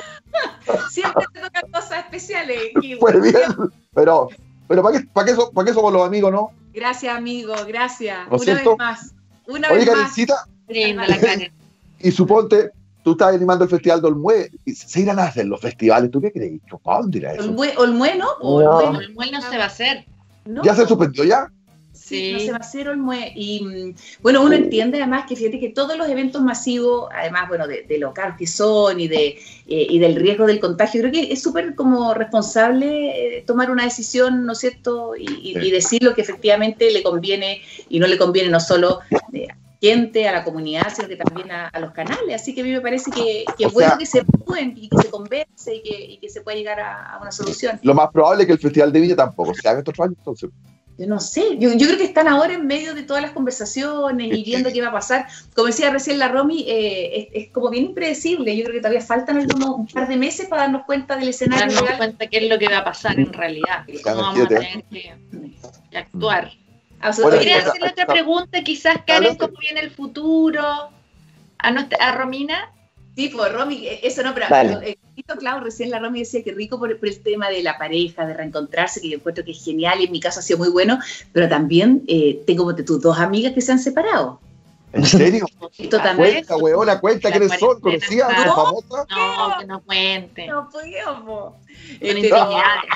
siempre te tocan cosas especiales, kiwi. Fue bien. Pero, pero ¿para qué, para qué, so- para qué somos los amigos, no? Gracias, amigo, gracias. ¿No es Una cierto? vez más, una Oye, vez más. Karencita, Linda la Karen. y suponte, tú estás animando el Festival de Olmué, y se irán a hacer los festivales, ¿tú qué crees? ¿Para dónde irá eso? Olmue, Olmue, ¿no? O No. Olmue, El muel no se va a hacer. ¿no? ¿Ya se suspendió ya? Sí, Sí. no se va a hacer Olmue. Y mm, bueno, uno entiende además que fíjate que todos los eventos masivos, además, bueno, de, de lo caros que son y, de, eh, y del riesgo del contagio, creo que es súper como responsable eh, tomar una decisión, ¿no es cierto? Y, y- Sí. y decir lo que efectivamente le conviene y no le conviene no solo eh, a la gente, a la comunidad, sino que también a, a los canales. Así que a mí me parece que, que O es bueno sea- que se pueden y que se converse y que, y que se pueda llegar a, a una solución. Lo más probable es que el Festival de Viña tampoco se haga estos años, entonces. yo no sé, yo, yo creo que están ahora en medio de todas las conversaciones y viendo qué va a pasar. Como decía recién la Romy, eh, es, es como bien impredecible. Yo creo que todavía faltan algunos, un par de meses para darnos cuenta del escenario darnos real. cuenta qué es lo que va a pasar en realidad, cómo vamos a tener que, que actuar. Absolutamente. ¿Quieres hacerle otra pregunta? Quizás, Karen, ¿cómo viene el futuro? ¿A, nuestra, a Romina? Sí, pues Romy, eso no, pero Vale. eh, claro, recién la Romy decía que rico por, por el tema de la pareja, de reencontrarse, que yo encuentro que es genial y en mi caso ha sido muy bueno, pero también eh, tengo de tus dos amigas que se han separado. ¿En serio? Esto también. Cuenta, weona, cuenta quiénes son, conocías, No. famosas. No, que nos cuente. No podemos. Son Eh, pero, intimidades.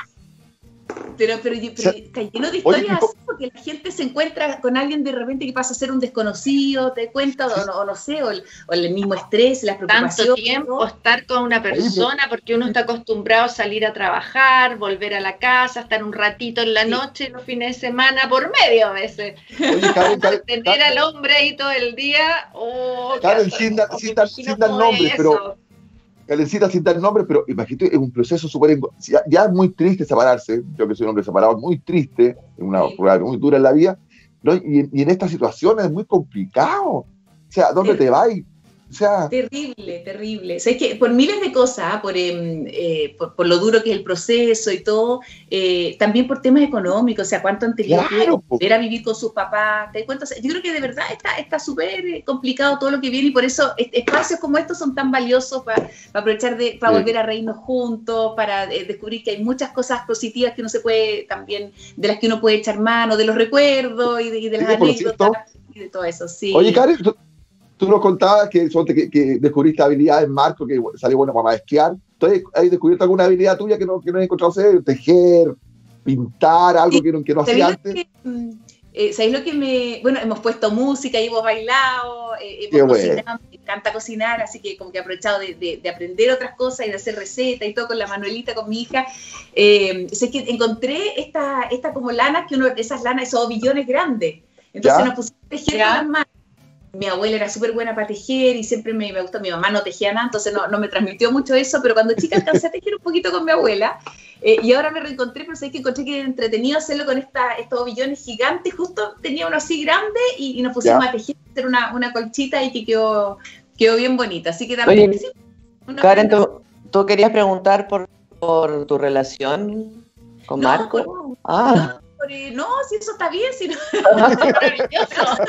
pero, pero, pero, pero está lleno de historias así, porque la gente se encuentra con alguien de repente que pasa a ser un desconocido, te cuenta, o no, o no sé, o el, o el mismo estrés, las preocupaciones. Tanto tiempo estar con una persona, porque uno está acostumbrado a salir a trabajar, volver a la casa, estar un ratito en la noche, los fines de semana, por medio a veces. Oye, Karen, Karen, Tener Karen, al hombre ahí todo el día, oh, Karen, qué sin dar- asco, sin me dar- imagino sin dar cómo es nombres, pero- eso. Karencita, sin dar nombre, pero imagínate, es un proceso súper... engo- Ya, ya es muy triste separarse, yo que soy un hombre separado, muy triste, es una Sí. prueba muy dura en la vida, ¿no? y, y en esta situación es muy complicado. O sea, ¿dónde Sí. te vas? O sea, Terrible, terrible. O sea, es que por miles de cosas, por, eh, eh, por, por lo duro que es el proceso y todo, eh, también por temas económicos, o sea, cuánto han tenido Claro, que po. volver a vivir con sus papás, ¿te das cuenta? O sea, yo creo que de verdad está está súper eh, complicado todo lo que viene y por eso est- espacios como estos son tan valiosos para aprovechar de, para Sí. volver a reírnos juntos, para eh, descubrir que hay muchas cosas positivas que uno se puede también, de las que uno puede echar mano, de los recuerdos y de, y de las Sí, por anécdotas cierto. y de todo eso, sí. oye, Karen, tú, tú nos contabas que, son- que, que descubriste habilidades en Marco, que salió bueno para esquiar. ¿Tú has descubierto alguna habilidad tuya que no, que no has encontrado hacer? Tejer, pintar, algo Sí. que no, que no hacía ¿Sabéis lo antes. que, mm, eh, ¿sabéis lo que me...? Bueno, hemos puesto música y hemos bailado, eh, Qué hemos bueno. cocinado, me encanta cocinar, así que como que he aprovechado de, de- de aprender otras cosas y de hacer recetas y todo con la Manuelita, con mi hija. Eh, o sea, es que encontré esta, esta como lana, que uno, esas lanas, esos ovillones grandes. Entonces ¿Ya? nos pusimos a tejer ¿Ya? con las manos. Mi abuela era súper buena para tejer y siempre me, me gustó. Mi mamá no tejía nada, entonces no, no me transmitió mucho eso, pero cuando chica alcancé a tejer un poquito con mi abuela. Eh, y ahora me reencontré, pero sé que encontré que era entretenido hacerlo con esta, estos ovillones gigantes. Justo tenía uno así grande y, y nos pusimos Ya. a tejer, a hacer una, una colchita y que quedó, quedó bien bonita. Así que también. Oye, sí, una Karen, buena- ¿tú, tú querías preguntar por, por tu relación con No, Marco? no, Ah, por, eh, no, si eso está bien, si no. Maravilloso.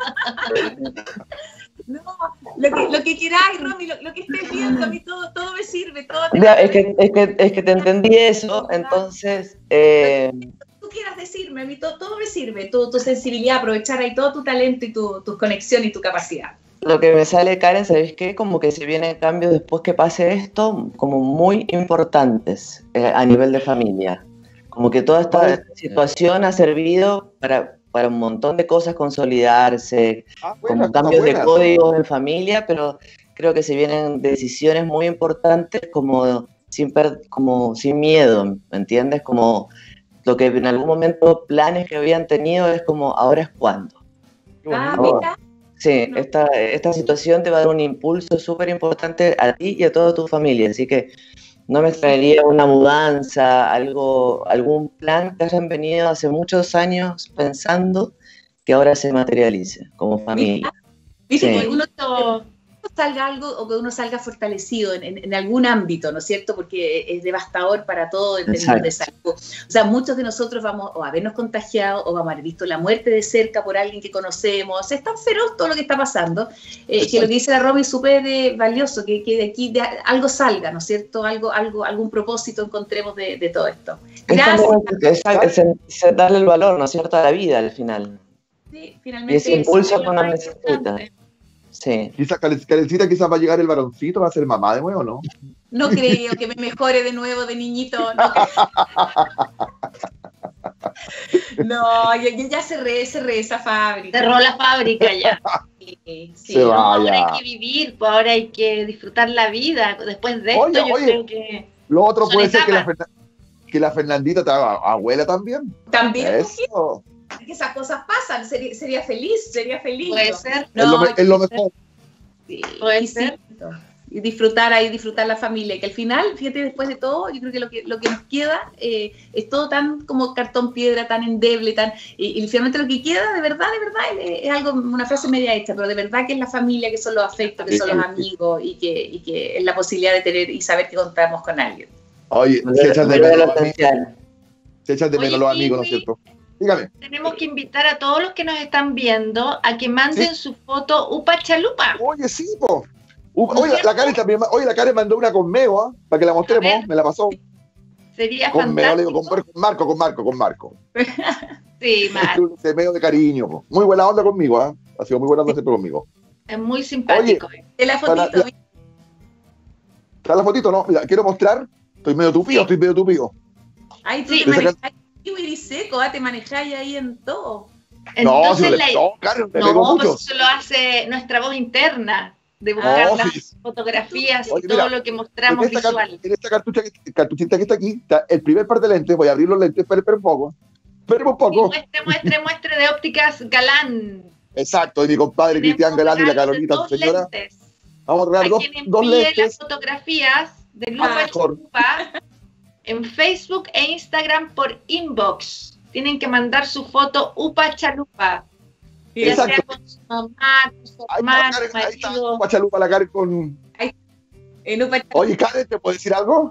No, lo que, lo que queráis, Romy, lo, lo que estés viendo, a mí todo, todo me sirve, todo te ya, es, que, es, que, es que te entendí eso, entonces, eh, tú quieras decirme, a mí todo, todo me sirve, tu, tu sensibilidad, aprovechar ahí todo tu talento y tu, tu conexión y tu capacidad. lo que me sale, Karen, ¿sabéis qué? Como que se vienen cambios después que pase esto, como muy importantes eh, a nivel de familia. Como que toda esta Vale. situación ha servido para, para un montón de cosas consolidarse, Ah, como buena, cambios de buena. códigos en familia, pero creo que se vienen decisiones muy importantes como sin, per- como sin miedo, ¿me entiendes? Como lo que en algún momento planes que habían tenido es como ahora es cuando. Qué Ah, bonito. mira, Sí, No. esta, esta situación te va a dar un impulso súper importante a ti y a toda tu familia, así que no me extrañaría una mudanza, algo, algún plan que hayan venido hace muchos años pensando que ahora se materialice como familia. viste Sí. que uno Bonito. salga algo o que uno salga fortalecido en, en- en algún ámbito, ¿no es cierto? Porque es devastador para todo en términos de salud. O sea, muchos de nosotros vamos o a habernos contagiado o vamos a haber visto la muerte de cerca por alguien que conocemos. O sea, es tan feroz todo lo que está pasando, eh, que lo que dice la Romy es súper eh, valioso, que, que de aquí de a- algo salga, ¿no es cierto? Algo, algo, algún propósito encontremos de, de todo esto. Es, Gracias. también- es- es- es darle el valor, ¿no es cierto?, a la vida al final. Sí, Y finalmente ese eso. impulso es que lo uno más necesita. importante. Sí. Quizás, Karen- Karencita, quizás va a llegar el varoncito, va a ser mamá de nuevo, ¿no? No creo que me mejore de nuevo de niñito. No, creo. No, ya, ya- ya cerré, cerré esa fábrica. Cerró la fábrica ya. Sí, sí. Se va. No, ahora Vaya. hay que vivir, pues ahora hay que disfrutar la vida. Después de esto, Oye, yo oye. creo que. Lo otro Son puede ser que la, etapas. Ferna- que la Fernandita te haga abuela también. También Eso. que esas cosas pasan, sería, sería feliz, sería feliz. Puede ¿no? ser. No, es lo, me- es lo sí, mejor. sí, Puede y ser. sí, y disfrutar ahí, disfrutar la familia, que al final, fíjate, después de todo, yo creo que lo que, lo que nos queda eh, es todo tan como cartón piedra, tan endeble, tan, y, y finalmente lo que queda, de verdad, de verdad, es, es algo, una frase media hecha, pero de verdad que es la familia, que son los afectos, que son los amigos, y que, y que es la posibilidad de tener y saber que contamos con alguien. Oye, se echan de menos los amigos, se echan de Oye, menos los amigos, ¿no es Kiwi, cierto? Dígame. Tenemos que invitar a todos los que nos están viendo a que manden Sí. su foto Upa Chalupa. Oye, sí, po. Uh, ¿No es oye, la cierto? Karen también, oye, la Karen mandó una conmigo, ¿ah? Para que la A mostremos, ver. me la pasó. Sería Conmigo, le digo, fantástico. con Marco, con Marco, con Marco. Sí, Mar, Ese medio de cariño, po. Muy buena onda conmigo, ¿ah? Ha sido muy buena onda siempre conmigo. es muy simpático. De la fotito, Para- ¿Está la fotito, no? Mira, quiero mostrar. Estoy medio tupido, Sí. estoy medio tupido. ay, tú Sí. te manejáis, Kiwi seco, ah, te manejáis ahí en todo. no, Entonces, si le, la- no, Karen, me no, pegó pues mucho. eso lo hace nuestra voz interna, de buscar No, las sí. fotografías Oye, y todo mira, lo que En mostramos esta, car- visual. en esta cartucha, que- cartuchita que está aquí, está el primer par de lentes. Voy a abrir los lentes, esperen, esperen un poco. Esperen un Y poco. muestre, muestre, muestre de ópticas Galán. Exacto, y mi compadre Tenemos Cristian Galán y la regalo de Carolita, dos su señora. lentes. Vamos a regalar A dos, quien dos envíe las lentes. fotografías de Lupa Ah, Chalupa en Facebook e Instagram por inbox. Tienen que mandar su foto Upa Chalupa. Ya Exacto. sea con su mamá, con su Ahí está, hermano, Karen, ahí está, marido. Pachalupa, la Karen con... En un pach- Oye, Karen, ¿te puedo decir algo?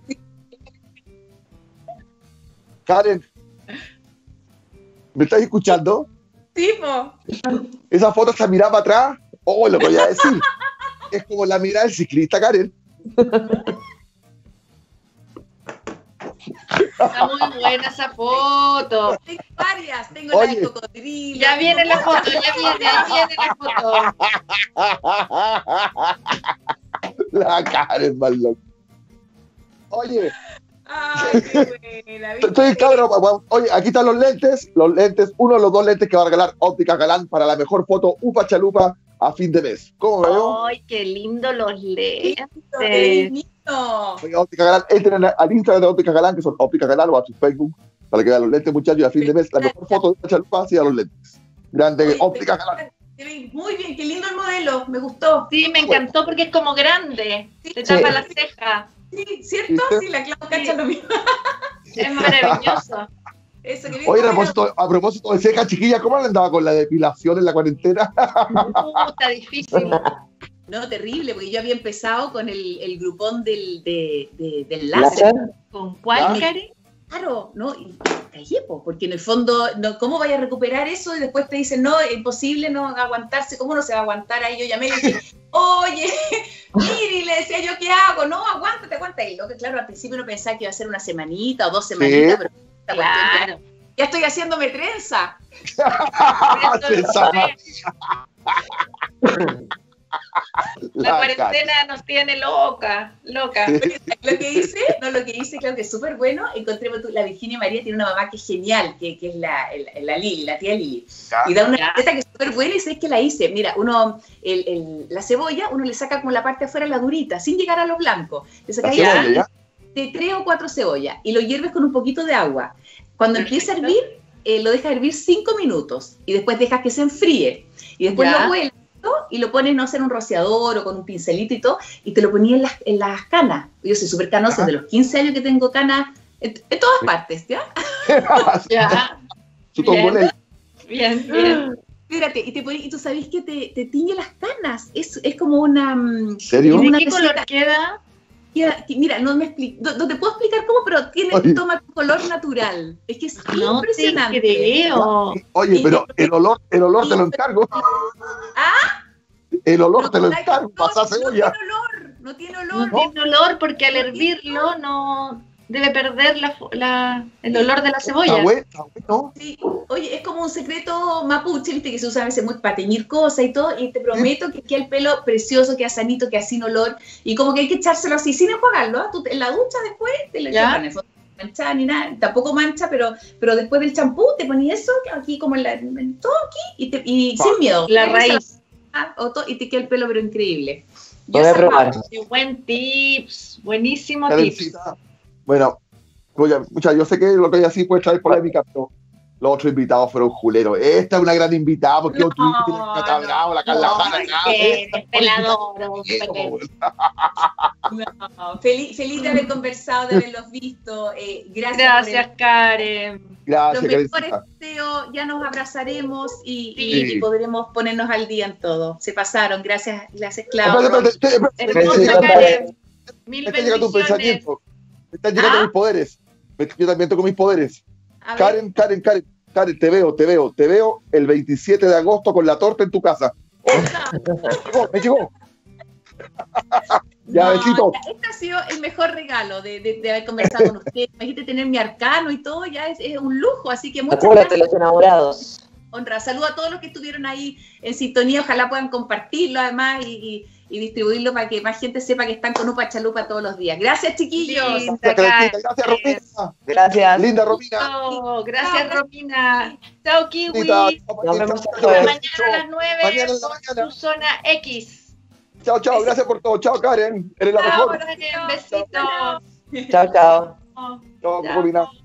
Karen, ¿me estás escuchando? tipo. Esa foto está mirada para atrás. Oh, lo que voy a decir. Es como la mirada del ciclista, Karen. Está muy buena esa foto. Tengo varias, tengo Oye. la de cocodrilo. Ya viene tengo- la foto, ya viene, ahí viene la foto. La Karen, más loca. Oye, Ay, qué buena, ¿viste? estoy cabrón. Oye, aquí están los lentes. Los lentes, uno de los dos lentes que va a regalar Óptica Galán para la mejor foto Upa Chalupa a fin de mes. ¿Cómo veo? Ay, qué lindo los lentes. Qué lindo. Oiga, Óptica Galán, entren al Instagram de Óptica Galán, que son Óptica Galán, o a su Facebook, para que vean los lentes, muchachos, y a fin de mes la mejor foto de Upa Chalupa sea los lentes. Grande Oye, Óptica Galán. Se ve muy bien, qué lindo el modelo, me gustó. Sí, me encantó porque es como grande. Te Sí. tapa la ceja. Sí, ¿cierto? ¿Viste? Sí, la Clau cacha lo mismo. Es maravilloso. Eso, que bien Oye, a modelo. propósito, a propósito de ceja, chiquilla, ¿cómo le andaba con la depilación en la cuarentena? Uh, está difícil. No, terrible, porque yo había empezado con el, el grupón del, de, de- del láser. ¿Láser? ¿Con cuál, Ah. Karen? Claro, ¿no? Y callé, po, porque en el fondo, no, ¿cómo vaya a recuperar eso? Y después te dicen, no, es imposible no aguantarse, ¿cómo no se va a aguantar? Ahí yo llamé y le dije, oye, Miri, le decía yo, ¿qué hago? No, aguántate, aguanta. Y lo que claro, al principio no pensaba que iba a ser una semanita o dos semanitas, pero esta cuestión ya- Claro. ya estoy haciéndome trenza. Por eso Esa- no sé, la la cuarentena nos tiene loca, loca. Sí. Lo que hice, no, lo que hice, claro que es súper bueno, encontré, la Virginia María tiene una mamá que es genial, que, que es la, el- la Lili, la tía Lili. Y da una Ya. receta que es súper buena y sé que la hice. Mira, uno, el, el- la cebolla, uno le saca como la parte de afuera, la durita, sin llegar a lo blanco. Le La sacas cebolla, ¿ya? de tres o cuatro cebollas y lo hierves con un poquito de agua. Cuando empieza a hervir, eh, lo dejas hervir cinco minutos y después dejas que se enfríe. Y después Ya. lo vuelves y lo pones, no sé, en un rociador o con un pincelito y todo, y te lo ponías en las, en las canas. Yo soy súper canosa, Ajá. de los quince años que tengo canas en, en todas partes, ¿ya? Ya. Su Bien. tongolele. Bien, bien. Espérate, y, te pones- y tú sabes que te, te tiñe las canas. Es, es como una... mm, ¿En serio? ¿Y Una de qué color receta. queda? queda- que- Mira, no me expli- no, no te puedo explicar cómo, pero tiene, Oye. toma color natural. Es que es No te impresionante. creo. Oye, pero el olor, el olor te lo encargo. ¿Ah? El olor No, te lo no, encargo, no, pasa no cebolla. tiene olor, no tiene No olor. tiene olor porque al hervirlo no debe perder la, fu- la- el olor de la Está cebolla. bueno, está bueno. Sí. Oye, es como un secreto mapuche, viste, que se usa a veces muy para teñir cosas y todo, y te prometo que queda el pelo precioso, queda sanito, queda sin olor, y como que hay que echárselo así, sin enjuagarlo, ¿ah? Tú en la ducha después te lo Ya. echas, en el fondo no mancha ni nada, tampoco mancha, pero, pero después del champú te ponías eso aquí como en, la, en todo aquí, y, te, y sin miedo. La Te raíz. Ah, o to- y te queda el pelo pero increíble. Voy a esa- probar. Qué buen tips. Buenísimo tips. Karencita. Bueno, oye, mucha, yo sé que lo que hay así puede traer polémica, pero los otros invitados fueron juleros. Esta es una gran invitada, porque No, Oquillo tiene la Cata no, Bravo, la Carla no, Jara, es nada, que esta es peladora, es un pelado. No, feliz, feliz de haber conversado, de haberlos visto. Eh, gracias, Gracias, por Karen. el, Gracias, los mejores Karencita. deseos. Ya nos abrazaremos y, y- Sí. y podremos ponernos al día en todo. Se pasaron. Gracias, gracias, Espérate, Claudio. espérate, espérate, espérate, Hermosa, Besito, Karen. Mil me está llegando un bendiciones. pensamiento. Me están llegando ¿Ah? mis poderes. Me- Yo también tengo mis poderes. A ver, Karen, Karen, Karen, Karen, te veo, te veo, te veo el veintisiete de agosto con la torta en tu casa. esa. Me llegó, me llegó. Ya, No, besito. ya, este ha sido el mejor regalo de, de- de haber conversado con usted. Me dijiste tener mi arcano y todo, ya es, es un lujo. Así que muchas Acuérdate, gracias. los enamorados. Honra. Saludo a todos los que estuvieron ahí en sintonía. Ojalá puedan compartirlo además y, y- y distribuirlo para que más gente sepa que están con Upa Chalupa todos los días. Gracias, chiquillos. Sí. Gracias, Karencita. Gracias, Romina. Gracias. Linda Romina. Oh, gracias, Romina. Chao, Kiwi. Linda. Nos vemos Chao, el chao, jueves. Mañana a las nueve Mañana en la con mañana. tu zona X. Chao, chao. Gracias por todo. Chao, Karen. Eres la Chao, mejor. Karen. Besitos. Chao, chao. Chao, Romina.